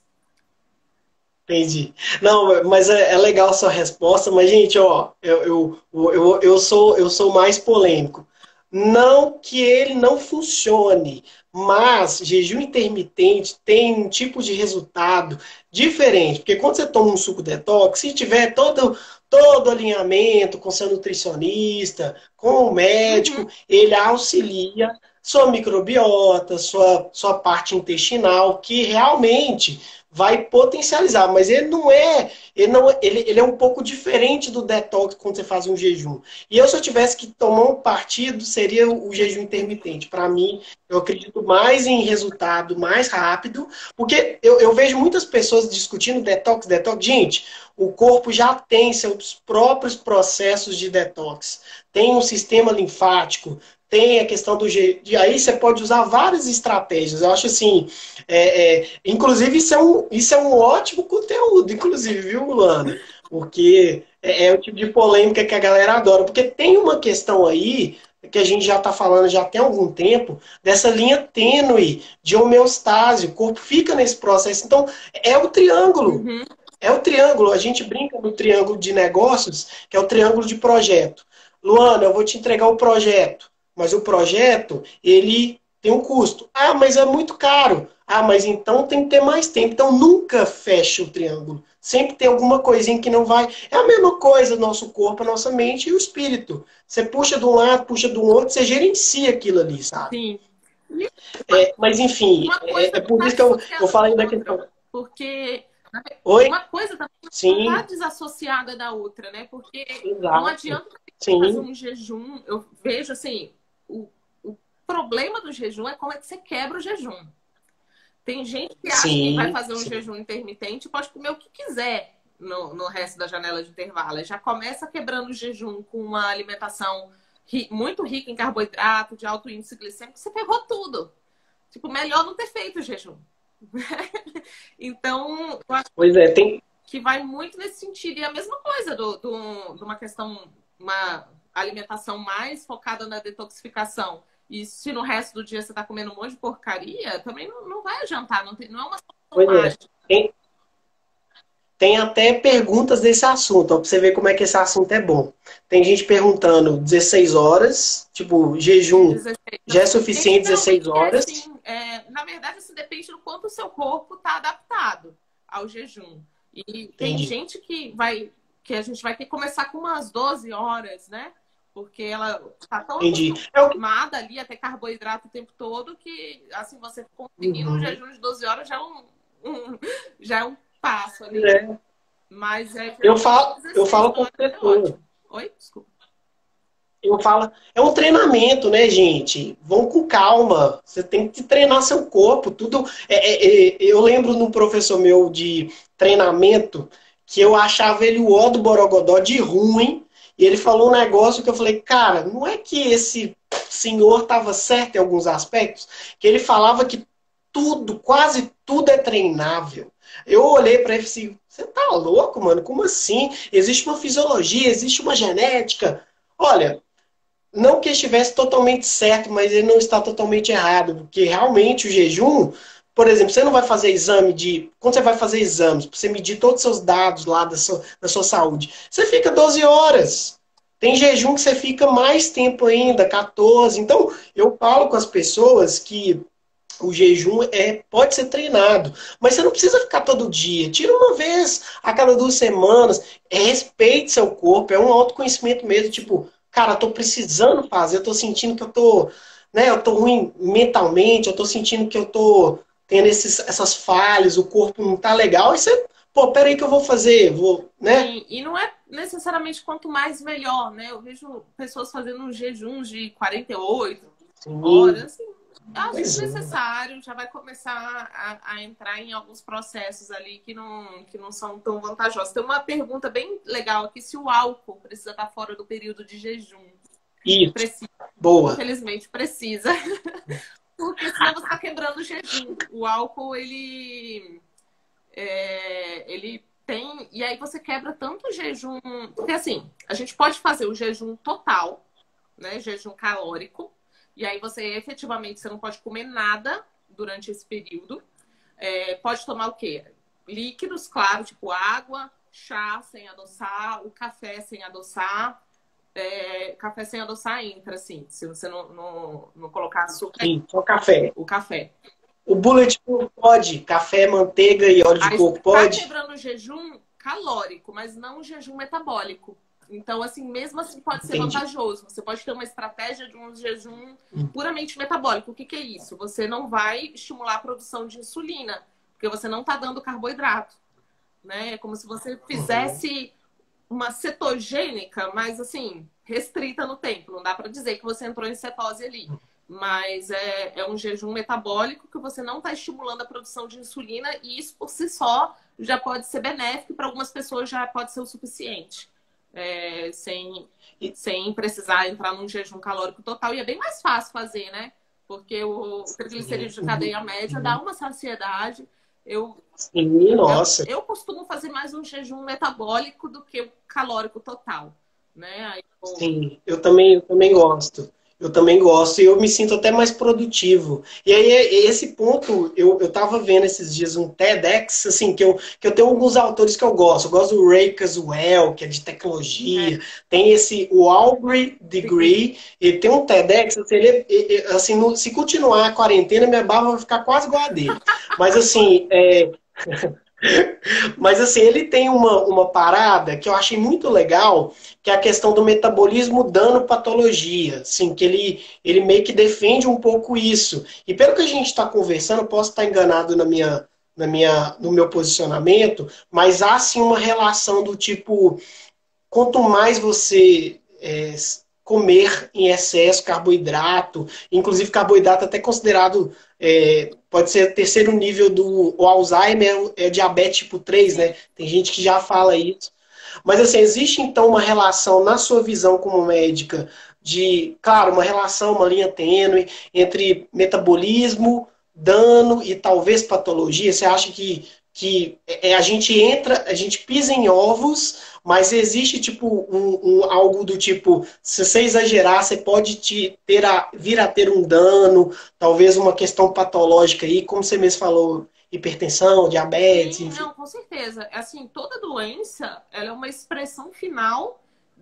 Entendi. Não, mas é, é legal a sua resposta, mas, gente, ó, eu, eu, eu, eu, sou, eu sou mais polêmico. Não que ele não funcione, mas jejum intermitente tem um tipo de resultado diferente. Porque quando você toma um suco detox, se tiver todo, todo alinhamento com seu nutricionista, com o médico, uhum. ele auxilia sua microbiota, sua, sua parte intestinal, que realmente vai potencializar, mas ele não é, ele, não, ele, ele é um pouco diferente do detox quando você faz um jejum. E eu, se eu tivesse que tomar um partido, seria o jejum intermitente. Para mim, eu acredito mais em resultado mais rápido, porque eu, eu vejo muitas pessoas discutindo detox, detox. Gente, o corpo já tem seus próprios processos de detox. Tem um sistema linfático, tem a questão do jejum. Aí você pode usar várias estratégias. Eu acho assim, é, é, inclusive isso é, um, isso é um ótimo conteúdo, inclusive, viu, Luana? Porque é, é o tipo de polêmica que a galera adora. Porque tem uma questão aí, que a gente já está falando já tem algum tempo, dessa linha tênue de homeostase. O corpo fica nesse processo. Então, é o triângulo. Uhum. É o triângulo. A gente brinca no triângulo de negócios, que é o triângulo de projeto. Luana, eu vou te entregar o projeto, mas o projeto, ele tem um custo. Ah, mas é muito caro. Ah, mas então tem que ter mais tempo. Então nunca fecha o triângulo. Sempre tem alguma coisinha que não vai. É a mesma coisa, nosso corpo, a nossa mente e o espírito. Você puxa de um lado, puxa do outro, você gerencia aquilo ali, sabe? Sim. É, mas enfim, Uma é, coisa é por tá isso que eu, eu associada falei com a da outra, questão. porque Oi? uma coisa também não está Sim, desassociada da outra, né? Porque não exato. adianta fazer Sim, um jejum. Eu vejo assim, o, o problema do jejum é como é que você quebra o jejum. Tem gente que acha que vai sim, fazer um sim. jejum intermitente e pode comer o que quiser no, no resto da janela de intervalo. Já começa quebrando o jejum com uma alimentação ri, muito rica em carboidrato, de alto índice glicêmico, você ferrou tudo. Tipo, melhor não ter feito o jejum. Então, eu acho Pois é, tem. que vai muito nesse sentido. E a mesma coisa do, do, de uma questão, uma alimentação mais focada na detoxificação. E se no resto do dia você está comendo um monte de porcaria, também não, não vai adiantar, não, tem, não é uma solução Pois é. mágica. Tem, tem até perguntas desse assunto, ó, pra você ver como é que esse assunto é bom. Tem gente perguntando dezesseis horas, tipo, jejum dezesseis. já é Tem suficiente dezesseis geralmente é horas? assim, é, na verdade, isso depende do quanto o seu corpo está adaptado ao jejum. E tem Entendi, gente que vai, que a gente vai ter que começar com umas doze horas, né? Porque ela está tão entendi. É o que... acostumada ali a ter carboidrato o tempo todo que, assim, você conseguindo um Uhum. jejum de doze horas já é um, um- já é um passo ali. É. Mas é Eu geralmente falo, eu dezesseis falo com as horas é pessoas. ótimo. Oi? Desculpa. Eu falo, é um treinamento, né, gente? Vão com calma. Você tem que treinar seu corpo. Tudo. É, é, é, eu lembro de um professor meu de treinamento que eu achava ele o ó do Borogodó de ruim. E ele falou um negócio que eu falei, cara, não é que esse senhor estava certo em alguns aspectos, que ele falava que tudo, quase tudo é treinável. Eu olhei para ele e falei, você tá louco, mano? Como assim? Existe uma fisiologia, existe uma genética. Olha, não que estivesse totalmente certo, mas ele não está totalmente errado, porque realmente o jejum, por exemplo, você não vai fazer exame de. Quando você vai fazer exames, para você medir todos os seus dados lá da sua, da sua saúde, você fica doze horas. Tem jejum que você fica mais tempo ainda, quatorze. Então, eu falo com as pessoas que o jejum é, pode ser treinado, mas você não precisa ficar todo dia. Tira uma vez a cada duas semanas. É, respeite seu corpo, é um autoconhecimento mesmo. Tipo, cara, eu tô precisando fazer, eu tô sentindo que eu tô, né, eu tô ruim mentalmente, eu tô sentindo que eu tô tendo esses, essas falhas, o corpo não tá legal. Aí você, pô, peraí que eu vou fazer, vou, né? Sim, e não é necessariamente quanto mais melhor, né? Eu vejo pessoas fazendo jejuns de quarenta e oito horas, Sim, assim, eu acho pois é. desnecessário, já vai começar a, a entrar em alguns processos ali que não, que não são tão vantajosos. Tem uma pergunta bem legal aqui, se o álcool precisa estar fora do período de jejum. Isso, Precisa, boa. infelizmente precisa, porque senão você está quebrando o jejum. O álcool, ele, é, ele tem... E aí você quebra tanto o jejum... Porque assim, a gente pode fazer o jejum total, né? Jejum calórico. E aí você, efetivamente, você não pode comer nada durante esse período. É, pode tomar o quê? Líquidos, claro, tipo água, chá sem adoçar, o café sem adoçar. É, café sem adoçar entra, assim, se você não, não, não colocar açúcar, Sim, só café. o café. O bulletproof pode, café, manteiga e óleo de Aí você coco tá pode? quebrando o jejum calórico, mas não o jejum metabólico. Então, assim, mesmo assim pode ser Entendi. vantajoso. Você pode ter uma estratégia de um jejum puramente metabólico. O que que é isso? Você não vai estimular a produção de insulina, porque você não está dando carboidrato, né? É como se você fizesse uma cetogênica, mas assim, restrita no tempo. Não dá para dizer que você entrou em cetose ali. Mas é, é um jejum metabólico que você não está estimulando a produção de insulina e isso por si só já pode ser benéfico e para algumas pessoas já pode ser o suficiente. É, sem, sem precisar entrar num jejum calórico total. E é bem mais fácil fazer, né? Porque o, o triglicerídeo de cadeia média dá uma saciedade. Eu, Sim, eu, nossa. eu costumo fazer mais um jejum metabólico do que o calórico total, né? Aí, eu... Sim, eu também, eu também gosto. Eu também gosto e eu me sinto até mais produtivo. E aí, esse ponto, eu, eu tava vendo esses dias um TEDx, assim, que eu, que eu tenho alguns autores que eu gosto. Eu gosto do Ray Kurzweil, que é de É, tecnologia. Tem esse, o Aubrey Degree, e tem um TEDx, assim, ele, é- é- assim no- se continuar a quarentena, minha barba vai ficar quase igual a dele. Mas, assim, é, mas assim, ele tem uma, uma parada que eu achei muito legal, que é a questão do metabolismo dano patologia, assim, que ele, ele meio que defende um pouco isso. E pelo que a gente está conversando, eu posso estar enganado na minha, na minha, no meu posicionamento, mas há sim uma relação do tipo, quanto mais você é, comer em excesso carboidrato, inclusive carboidrato até considerado, é, pode ser terceiro nível do o Alzheimer, é diabetes tipo três, sim. né? Tem gente que já fala isso. Mas assim, existe então uma relação, na sua visão como médica, de, claro, uma relação, uma linha tênue entre metabolismo, dano e talvez patologia? Você acha que, que é, a gente entra, a gente pisa em ovos, mas existe tipo um, um, algo do tipo, se você exagerar, você pode te ter a, vir a ter um dano, talvez uma questão patológica aí, como você mesmo falou, hipertensão, diabetes, Sim, enfim. não, com certeza. Assim, toda doença, ela é uma expressão final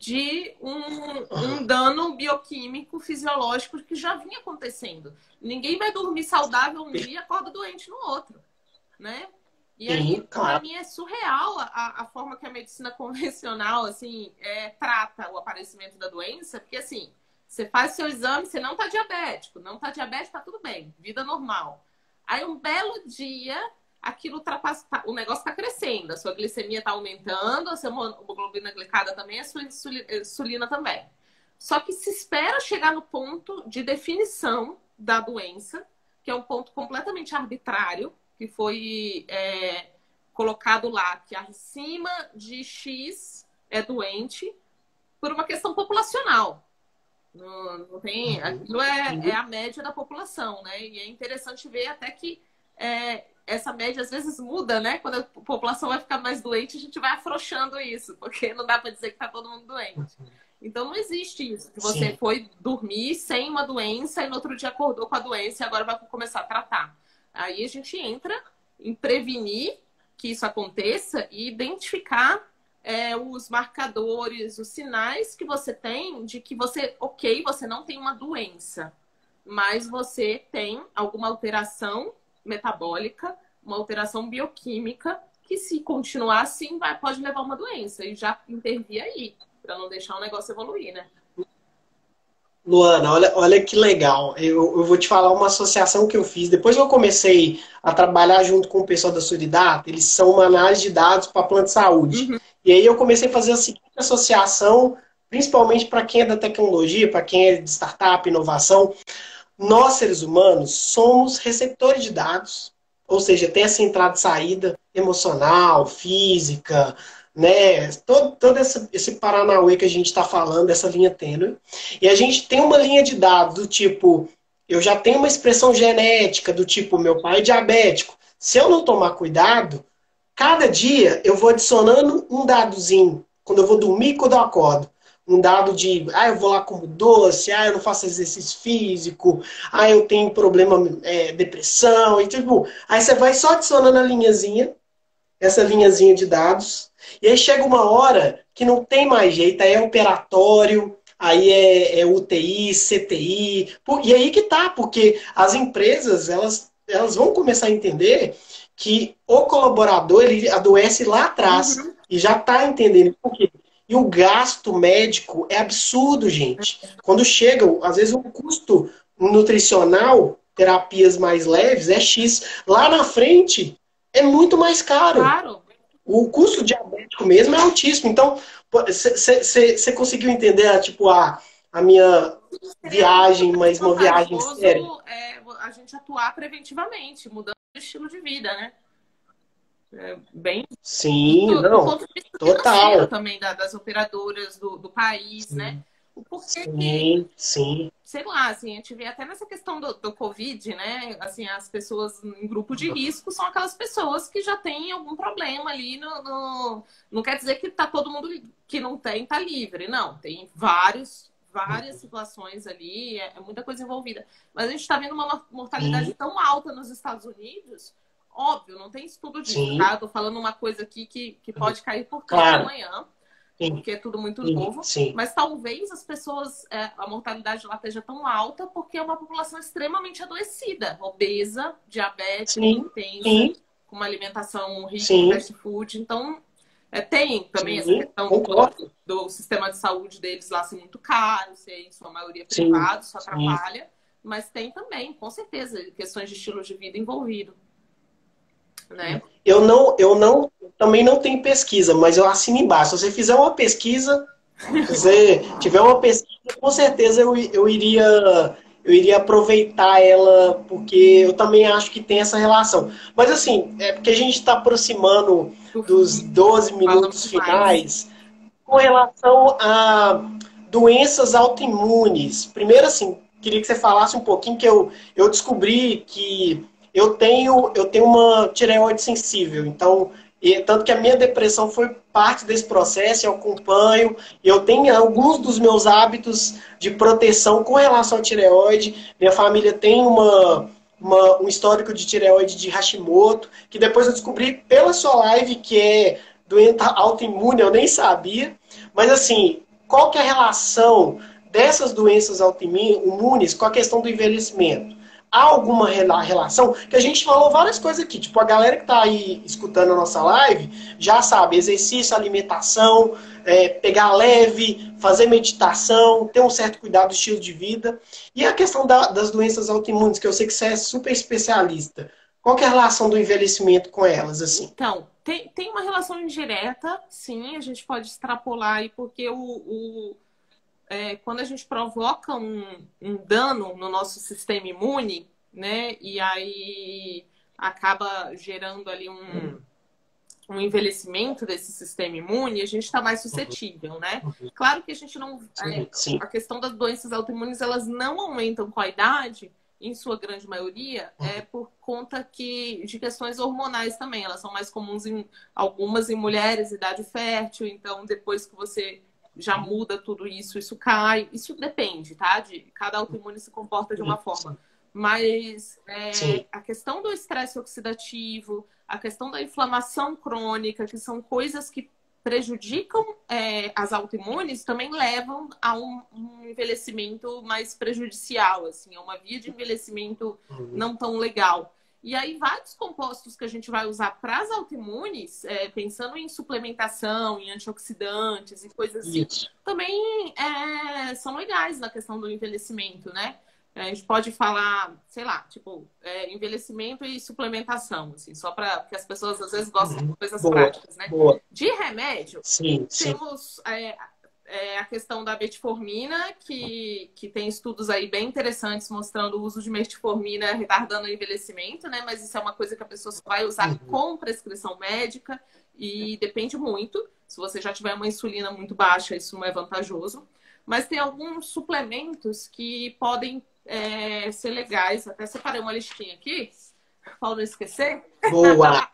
de um, um dano bioquímico, fisiológico que já vinha acontecendo. Ninguém vai dormir saudável um dia e acorda doente no outro, né? E aí, Sim, para claro. mim, é surreal a, a forma que a medicina convencional, assim, é, trata o aparecimento da doença, porque, assim, você faz seu exame, você não tá diabético, não tá diabético, tá tudo bem, vida normal. Aí, um belo dia, aquilo ultrapassa, tá- o negócio está crescendo, a sua glicemia está aumentando, a sua hemoglobina glicada também, a sua insuli- insulina também. Só que se espera chegar no ponto de definição da doença, que é um ponto completamente arbitrário, que foi é, colocado lá, que acima de X é doente, por uma questão populacional. Não, não tem, aquilo é, é Uhum. a média da população, né? E é interessante ver até que é, essa média às vezes muda, né? Quando a população vai ficar mais doente, a gente vai afrouxando isso, porque não dá para dizer que está todo mundo doente. Então não existe isso, que você Sim, foi dormir sem uma doença e no outro dia acordou com a doença e agora vai começar a tratar. Aí a gente entra em prevenir que isso aconteça e identificar é, os marcadores, os sinais que você tem de que você, ok, você não tem uma doença, mas você tem alguma alteração metabólica, uma alteração bioquímica, que se continuar assim, vai, pode levar a uma doença. E já intervir aí, para não deixar o negócio evoluir, né? Luana, olha, olha que legal. Eu, eu vou te falar uma associação que eu fiz. Depois que eu comecei a trabalhar junto com o pessoal da Suridata, eles são uma análise de dados para plano de saúde. Uhum. E aí eu comecei a fazer a seguinte associação, principalmente para quem é da tecnologia, para quem é de startup, inovação. Nós, seres humanos, somos receptores de dados, ou seja, tem essa entrada e saída emocional, física, né? Todo, todo esse, esse Paranauê que a gente está falando, essa linha tênue. E a gente tem uma linha de dados do tipo, eu já tenho uma expressão genética do tipo, meu pai é diabético. Se eu não tomar cuidado, cada dia eu vou adicionando um dadozinho. Quando eu vou dormir, quando eu acordo. Um dado de, ah, eu vou lá como doce, ah, eu não faço exercício físico, ah, eu tenho problema, é, depressão, e tipo, aí você vai só adicionando a linhazinha, essa linhazinha de dados, e aí chega uma hora que não tem mais jeito, aí é operatório, aí é, é U T I, C T I, e aí que tá, porque as empresas, elas, elas vão começar a entender que o colaborador, ele adoece lá atrás, Uhum. e já tá entendendo por quê. E o gasto médico é absurdo, gente. Quando chega, às vezes o custo nutricional, terapias mais leves, é X. Lá na frente, é muito mais caro. Claro. O custo diabético mesmo é altíssimo. Então, você conseguiu entender tipo, a, a minha Seria muito viagem, mais mas uma viagem séria? vantajoso é, a gente atuar preventivamente, mudando o estilo de vida, né? É, bem Sim, do, do não. ponto de vista financeiro Total. também da- das operadoras do, do país, né? Sim, O porquê que, sim, sim. sei lá, assim, a gente vê até nessa questão do, do Covid, né? Assim, as pessoas em grupo de risco são aquelas pessoas que já têm algum problema ali no, no... Não quer dizer que tá todo mundo que não tem tá livre, não. Tem vários, várias situações ali, é, é muita coisa envolvida. Mas a gente está vendo uma mortalidade Sim, tão alta nos Estados Unidos, óbvio, não tem estudo disso, sim, tá? Tô falando uma coisa aqui que, que pode cair por terra claro. amanhã, Sim, porque é tudo muito sim, novo, sim, mas talvez as pessoas, é, a mortalidade lá esteja tão alta porque é uma população extremamente adoecida, obesa, diabética, sim, hipertensa, sim, com uma alimentação rica em sim, fast food. Então, é, tem também essa sim, questão do, concordo. do sistema de saúde deles lá ser muito caro, ser em sua maioria Sim, privado, isso sim. atrapalha, mas tem também, com certeza, questões de estilo de vida envolvido, né? Eu não, eu não, também não tenho pesquisa, mas eu assino embaixo. Se você fizer uma pesquisa, se você tiver uma pesquisa, com certeza eu, eu iria eu iria aproveitar ela, porque eu também acho que tem essa relação. Mas assim, é porque a gente está aproximando Do dos fim, doze falando minutos demais. finais com relação a doenças autoimunes. Primeiro, assim, queria que você falasse um pouquinho que eu, eu descobri que eu tenho, eu tenho uma tireoide sensível. Então, e, tanto que a minha depressão foi parte desse processo, eu acompanho. Eu tenho alguns dos meus hábitos de proteção com relação à tireoide. Minha família tem uma, uma, um histórico de tireoide de Hashimoto, que depois eu descobri pela sua live que é doença autoimune, eu nem sabia. Mas assim, qual que é a relação dessas doenças autoimunes com a questão do envelhecimento? Há alguma relação? Que a gente falou várias coisas aqui. Tipo, a galera que está aí escutando a nossa live já sabe, exercício, alimentação, é, pegar leve, fazer meditação, ter um certo cuidado do estilo de vida. E a questão da, das doenças autoimunes, que eu sei que você é super especialista. Qual que é a relação do envelhecimento com elas, assim? Então, tem, tem uma relação indireta, sim, a gente pode extrapolar aí, porque o, o é, quando a gente provoca um, um dano no nosso sistema imune, né, e aí acaba gerando ali um, um envelhecimento desse sistema imune, a gente está mais suscetível, né? Claro que a gente não. É, Sim, sim. a questão das doenças autoimunes, elas não aumentam com a idade, em sua grande maioria, é por conta que, de questões hormonais também. Elas são mais comuns em algumas em mulheres, idade fértil, então depois que você já muda tudo isso, isso cai. Isso depende, tá? De, cada autoimune se comporta de uma forma. Mas é, Sim. a questão do estresse oxidativo, a questão da inflamação crônica, que são coisas que prejudicam é, as autoimunes, também levam a um, um envelhecimento mais prejudicial, assim, é uma via de envelhecimento não tão legal. E aí, vários compostos que a gente vai usar para as autoimunes, é, pensando em suplementação, em antioxidantes e coisas assim, Isso. também é, são legais na questão do envelhecimento, né? A gente pode falar, sei lá, tipo, é, envelhecimento e suplementação, assim, só para que as pessoas às vezes gostam de coisas Boa, práticas, né? boa. De remédio, Sim, sim. temos é, é, a questão da metformina, que, que tem estudos aí bem interessantes mostrando o uso de metformina retardando o envelhecimento, né? Mas isso é uma coisa que a pessoa só vai usar Uhum. com prescrição médica e depende muito. Se você já tiver uma insulina muito baixa, isso não é vantajoso. Mas tem alguns suplementos que podem é, ser legais. Até separei uma listinha aqui, para não esquecer. Boa!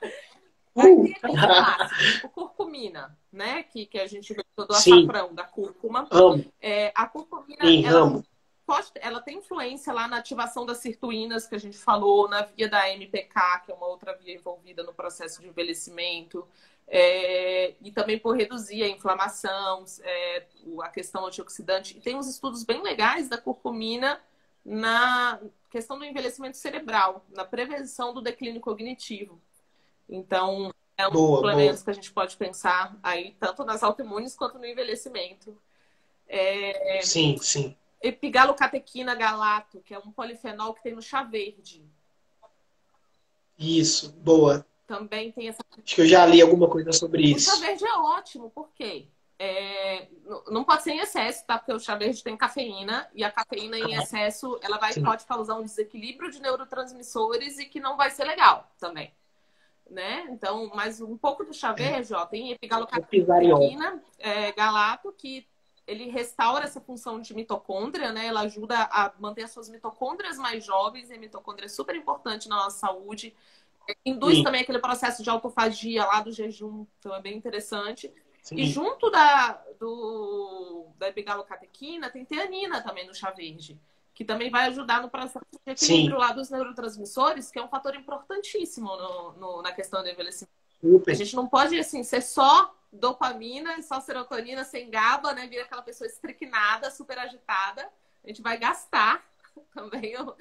Aí Uh! tem aquele clássico, o curcumina, né? Que, que a gente vê todo o Sim, açafrão da cúrcuma. amo. É, a curcumina, Sim, ela, amo. pode, ela tem influência lá na ativação das sirtuínas, que a gente falou, na via da M P K, que é uma outra via envolvida no processo de envelhecimento. É, e também por reduzir a inflamação, é, a questão antioxidante. E tem uns estudos bem legais da curcumina na questão do envelhecimento cerebral, na prevenção do declínio cognitivo. Então, é um dos Boa, boa. suplementos que a gente pode pensar aí, tanto nas autoimunes quanto no envelhecimento. É, Sim, sim. epigalocatequina galato, que é um polifenol que tem no chá verde. Isso, boa. Também tem essa. Acho que eu já li alguma coisa sobre O chá isso. verde é ótimo, por quê? É, não pode ser em excesso, tá? Porque o chá verde tem cafeína e a cafeína em excesso ela vai, Sim. pode causar um desequilíbrio de neurotransmissores e que não vai ser legal também, né? Então, mas um pouco do chá verde, ó, tem epigalocatequina, é, galato, que ele restaura essa função de mitocôndria, né? Ela ajuda a manter as suas mitocôndrias mais jovens, e a mitocôndria é super importante na nossa saúde. Induz Sim. também aquele processo de autofagia lá do jejum, então é bem interessante. E Sim. junto da, do, da epigalocatequina, tem teanina também no chá verde, que também vai ajudar no processo de equilíbrio Sim. lá dos neurotransmissores, que é um fator importantíssimo no, no, na questão do envelhecimento. A Super. gente não pode, assim, ser só dopamina, só serotonina, sem GABA, né? Vira aquela pessoa estricnada, super agitada. A gente vai gastar também o,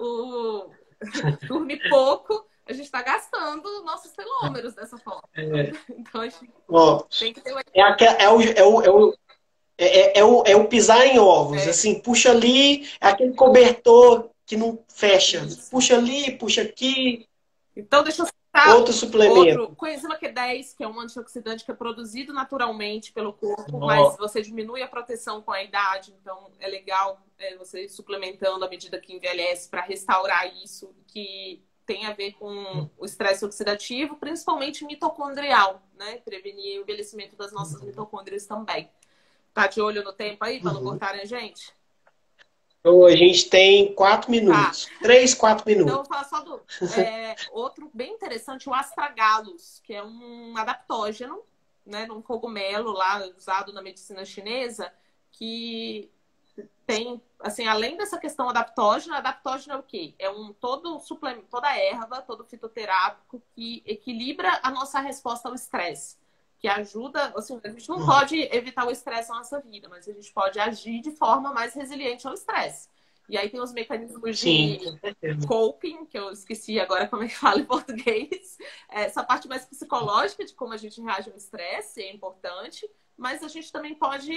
o dormir pouco. A gente está gastando nossos telômeros dessa forma. É, Então, a gente ó, tem que ter uma... é, aque- é, o, é, o, é, o, é, é é o é o pisar em ovos. É, Assim, puxa ali, é aquele cobertor que não fecha. isso. Puxa ali, puxa aqui, Então, deixa eu citar outro outro, suplemento. coenzima Q dez, que é um antioxidante que é produzido naturalmente pelo corpo, mas Ó, você diminui a proteção com a idade, então é legal é, você ir suplementando à medida que envelhece para restaurar isso, que tem a ver com o estresse oxidativo, principalmente mitocondrial, né? Prevenir o envelhecimento das nossas mitocôndrias também. Tá de olho no tempo aí para não uhum. cortarem a gente? Então, a gente tem quatro Tá. minutos. Três, quatro Então, eu minutos. vou falar só do é, outro bem interessante, o astragalus, que é um adaptógeno, né, num cogumelo lá usado na medicina chinesa, que tem, assim, além dessa questão adaptógena, adaptógeno é o quê? É um todo suplemento, toda erva, todo fitoterápico que equilibra a nossa resposta ao estresse, que ajuda, assim, a gente não Uhum. pode evitar o estresse na nossa vida, mas a gente pode agir de forma mais resiliente ao estresse. E aí tem os mecanismos Sim, de com certeza. coping, que eu esqueci agora como é que fala em português. Essa parte mais psicológica de como a gente reage ao estresse é importante, mas a gente também pode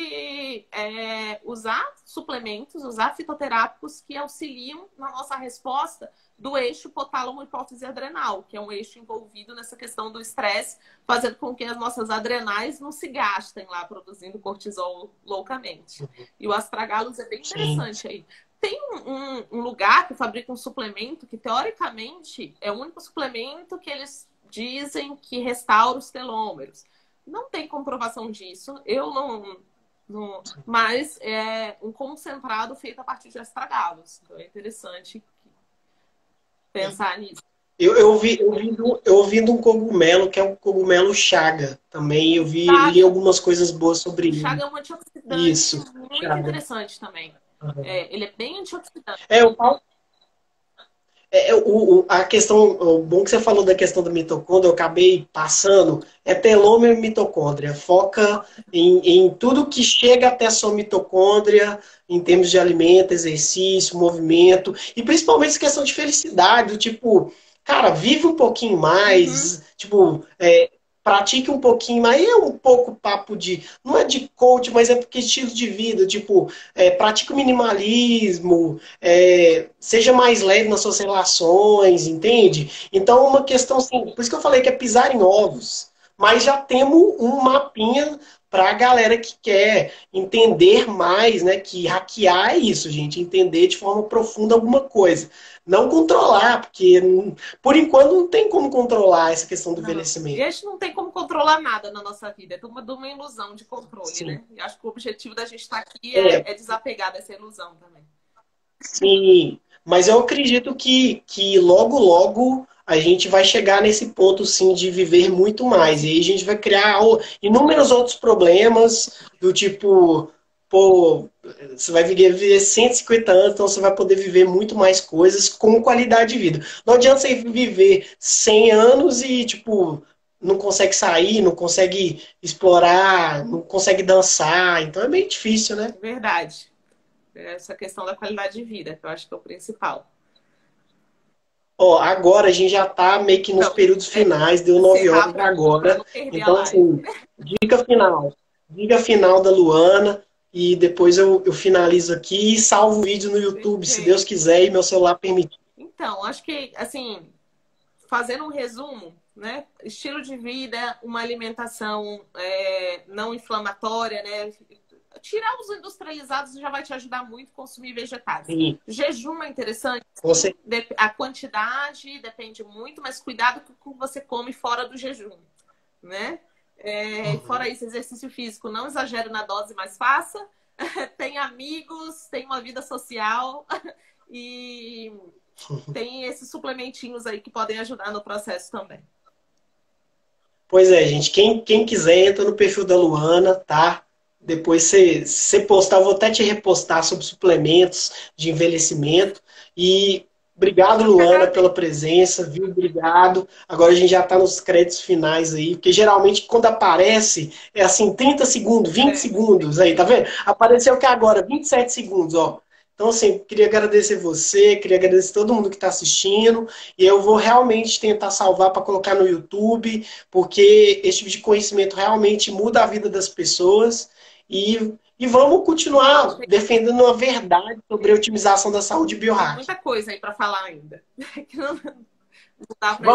é, usar suplementos, usar fitoterápicos que auxiliam na nossa resposta do eixo hipotálamo-hipófise adrenal, que é um eixo envolvido nessa questão do estresse, fazendo com que as nossas adrenais não se gastem lá produzindo cortisol loucamente. E o astragalus é bem Sim. interessante aí. Tem um, um lugar que fabrica um suplemento que, teoricamente, é o único suplemento que eles dizem que restaura os telômeros. Não tem comprovação disso. Eu não... não mas é um concentrado feito a partir de astragalos. Então é interessante pensar nisso. Eu, eu vi, eu vi, do, eu vi de um cogumelo que é o cogumelo chaga também. Eu vi, li Chaga, algumas coisas boas sobre o ele. chaga é um antioxidante Isso, muito chaga. interessante também. Uhum. É, ele é bem antioxidante. É, o, é, é, o, o- a questão, o bom que você falou da questão da mitocôndria, eu acabei passando, é telômero e mitocôndria. Foca em, em tudo que chega até a sua mitocôndria, em termos de alimento, exercício, movimento, e principalmente essa questão de felicidade, do tipo, cara, vive um pouquinho Uhum. mais, tipo, é, pratique um pouquinho mais. É um pouco papo de, não é de coach, mas é porque estilo de vida, tipo, é, pratique o minimalismo, é, seja mais leve nas suas relações, entende? Então, uma questão assim, por isso que eu falei que é pisar em ovos, mas já temos um mapinha para a galera que quer entender mais, né? Que hackear é isso, gente, entender de forma profunda alguma coisa. Não controlar, porque por enquanto não tem como controlar essa questão do Não. E envelhecimento. a gente não tem como controlar nada na nossa vida. É tudo uma, de uma ilusão de controle, Sim. né? E acho que o objetivo da gente estar aqui É, é, é desapegar dessa ilusão também. sim, mas eu acredito que, que logo, logo a gente vai chegar nesse ponto, sim, de viver muito mais. E aí a gente vai criar o- inúmeros outros problemas, do tipo, pô, você vai viver cento e cinquenta anos, então você vai poder viver muito mais coisas com qualidade de vida. Não adianta você viver cem anos e, tipo, não consegue sair, não consegue explorar, não consegue dançar. Então é meio difícil, né? Verdade. Essa questão da qualidade de vida, que eu acho que é o principal. Ó, agora a gente já tá meio que nos Então, períodos é finais, deu nove encerrar horas para agora. não perder a Então, live. assim, dica final. Dica final da Luana. E depois eu, eu finalizo aqui e salvo o vídeo no YouTube, se Deus Perfeito. quiser e meu celular permitir. Então, acho que, assim, fazendo um resumo, né? Estilo de vida, uma alimentação é, não inflamatória, né? Tirar os industrializados já vai te ajudar muito a consumir vegetais. Sim, Jejum é interessante, sim. você. A quantidade depende muito, mas cuidado com o que você come fora do jejum, né? É, Uhum. fora isso, exercício físico, não exagere na dose, mas faça. Tem amigos, tem uma vida social e tem esses suplementinhos aí que podem ajudar no processo também. Pois é, gente. Quem, quem quiser, entra no perfil da Luana, tá? Depois você, você postar, eu vou até te repostar sobre suplementos de envelhecimento. E obrigado, Eu que Luana, pela agradeço. presença, viu? Obrigado. Agora a gente já está nos créditos finais aí, porque geralmente quando aparece é assim, trinta segundos, vinte É. segundos aí, tá vendo? Apareceu que agora, vinte e sete segundos, ó. Então, assim, queria agradecer você, queria agradecer todo mundo que está assistindo, e eu vou realmente tentar salvar para colocar no YouTube, porque esse tipo de conhecimento realmente muda a vida das pessoas, e, e vamos Gente, continuar defendendo a verdade sobre a otimização da saúde tem biohack. muita coisa aí para falar ainda. Que não, não dá para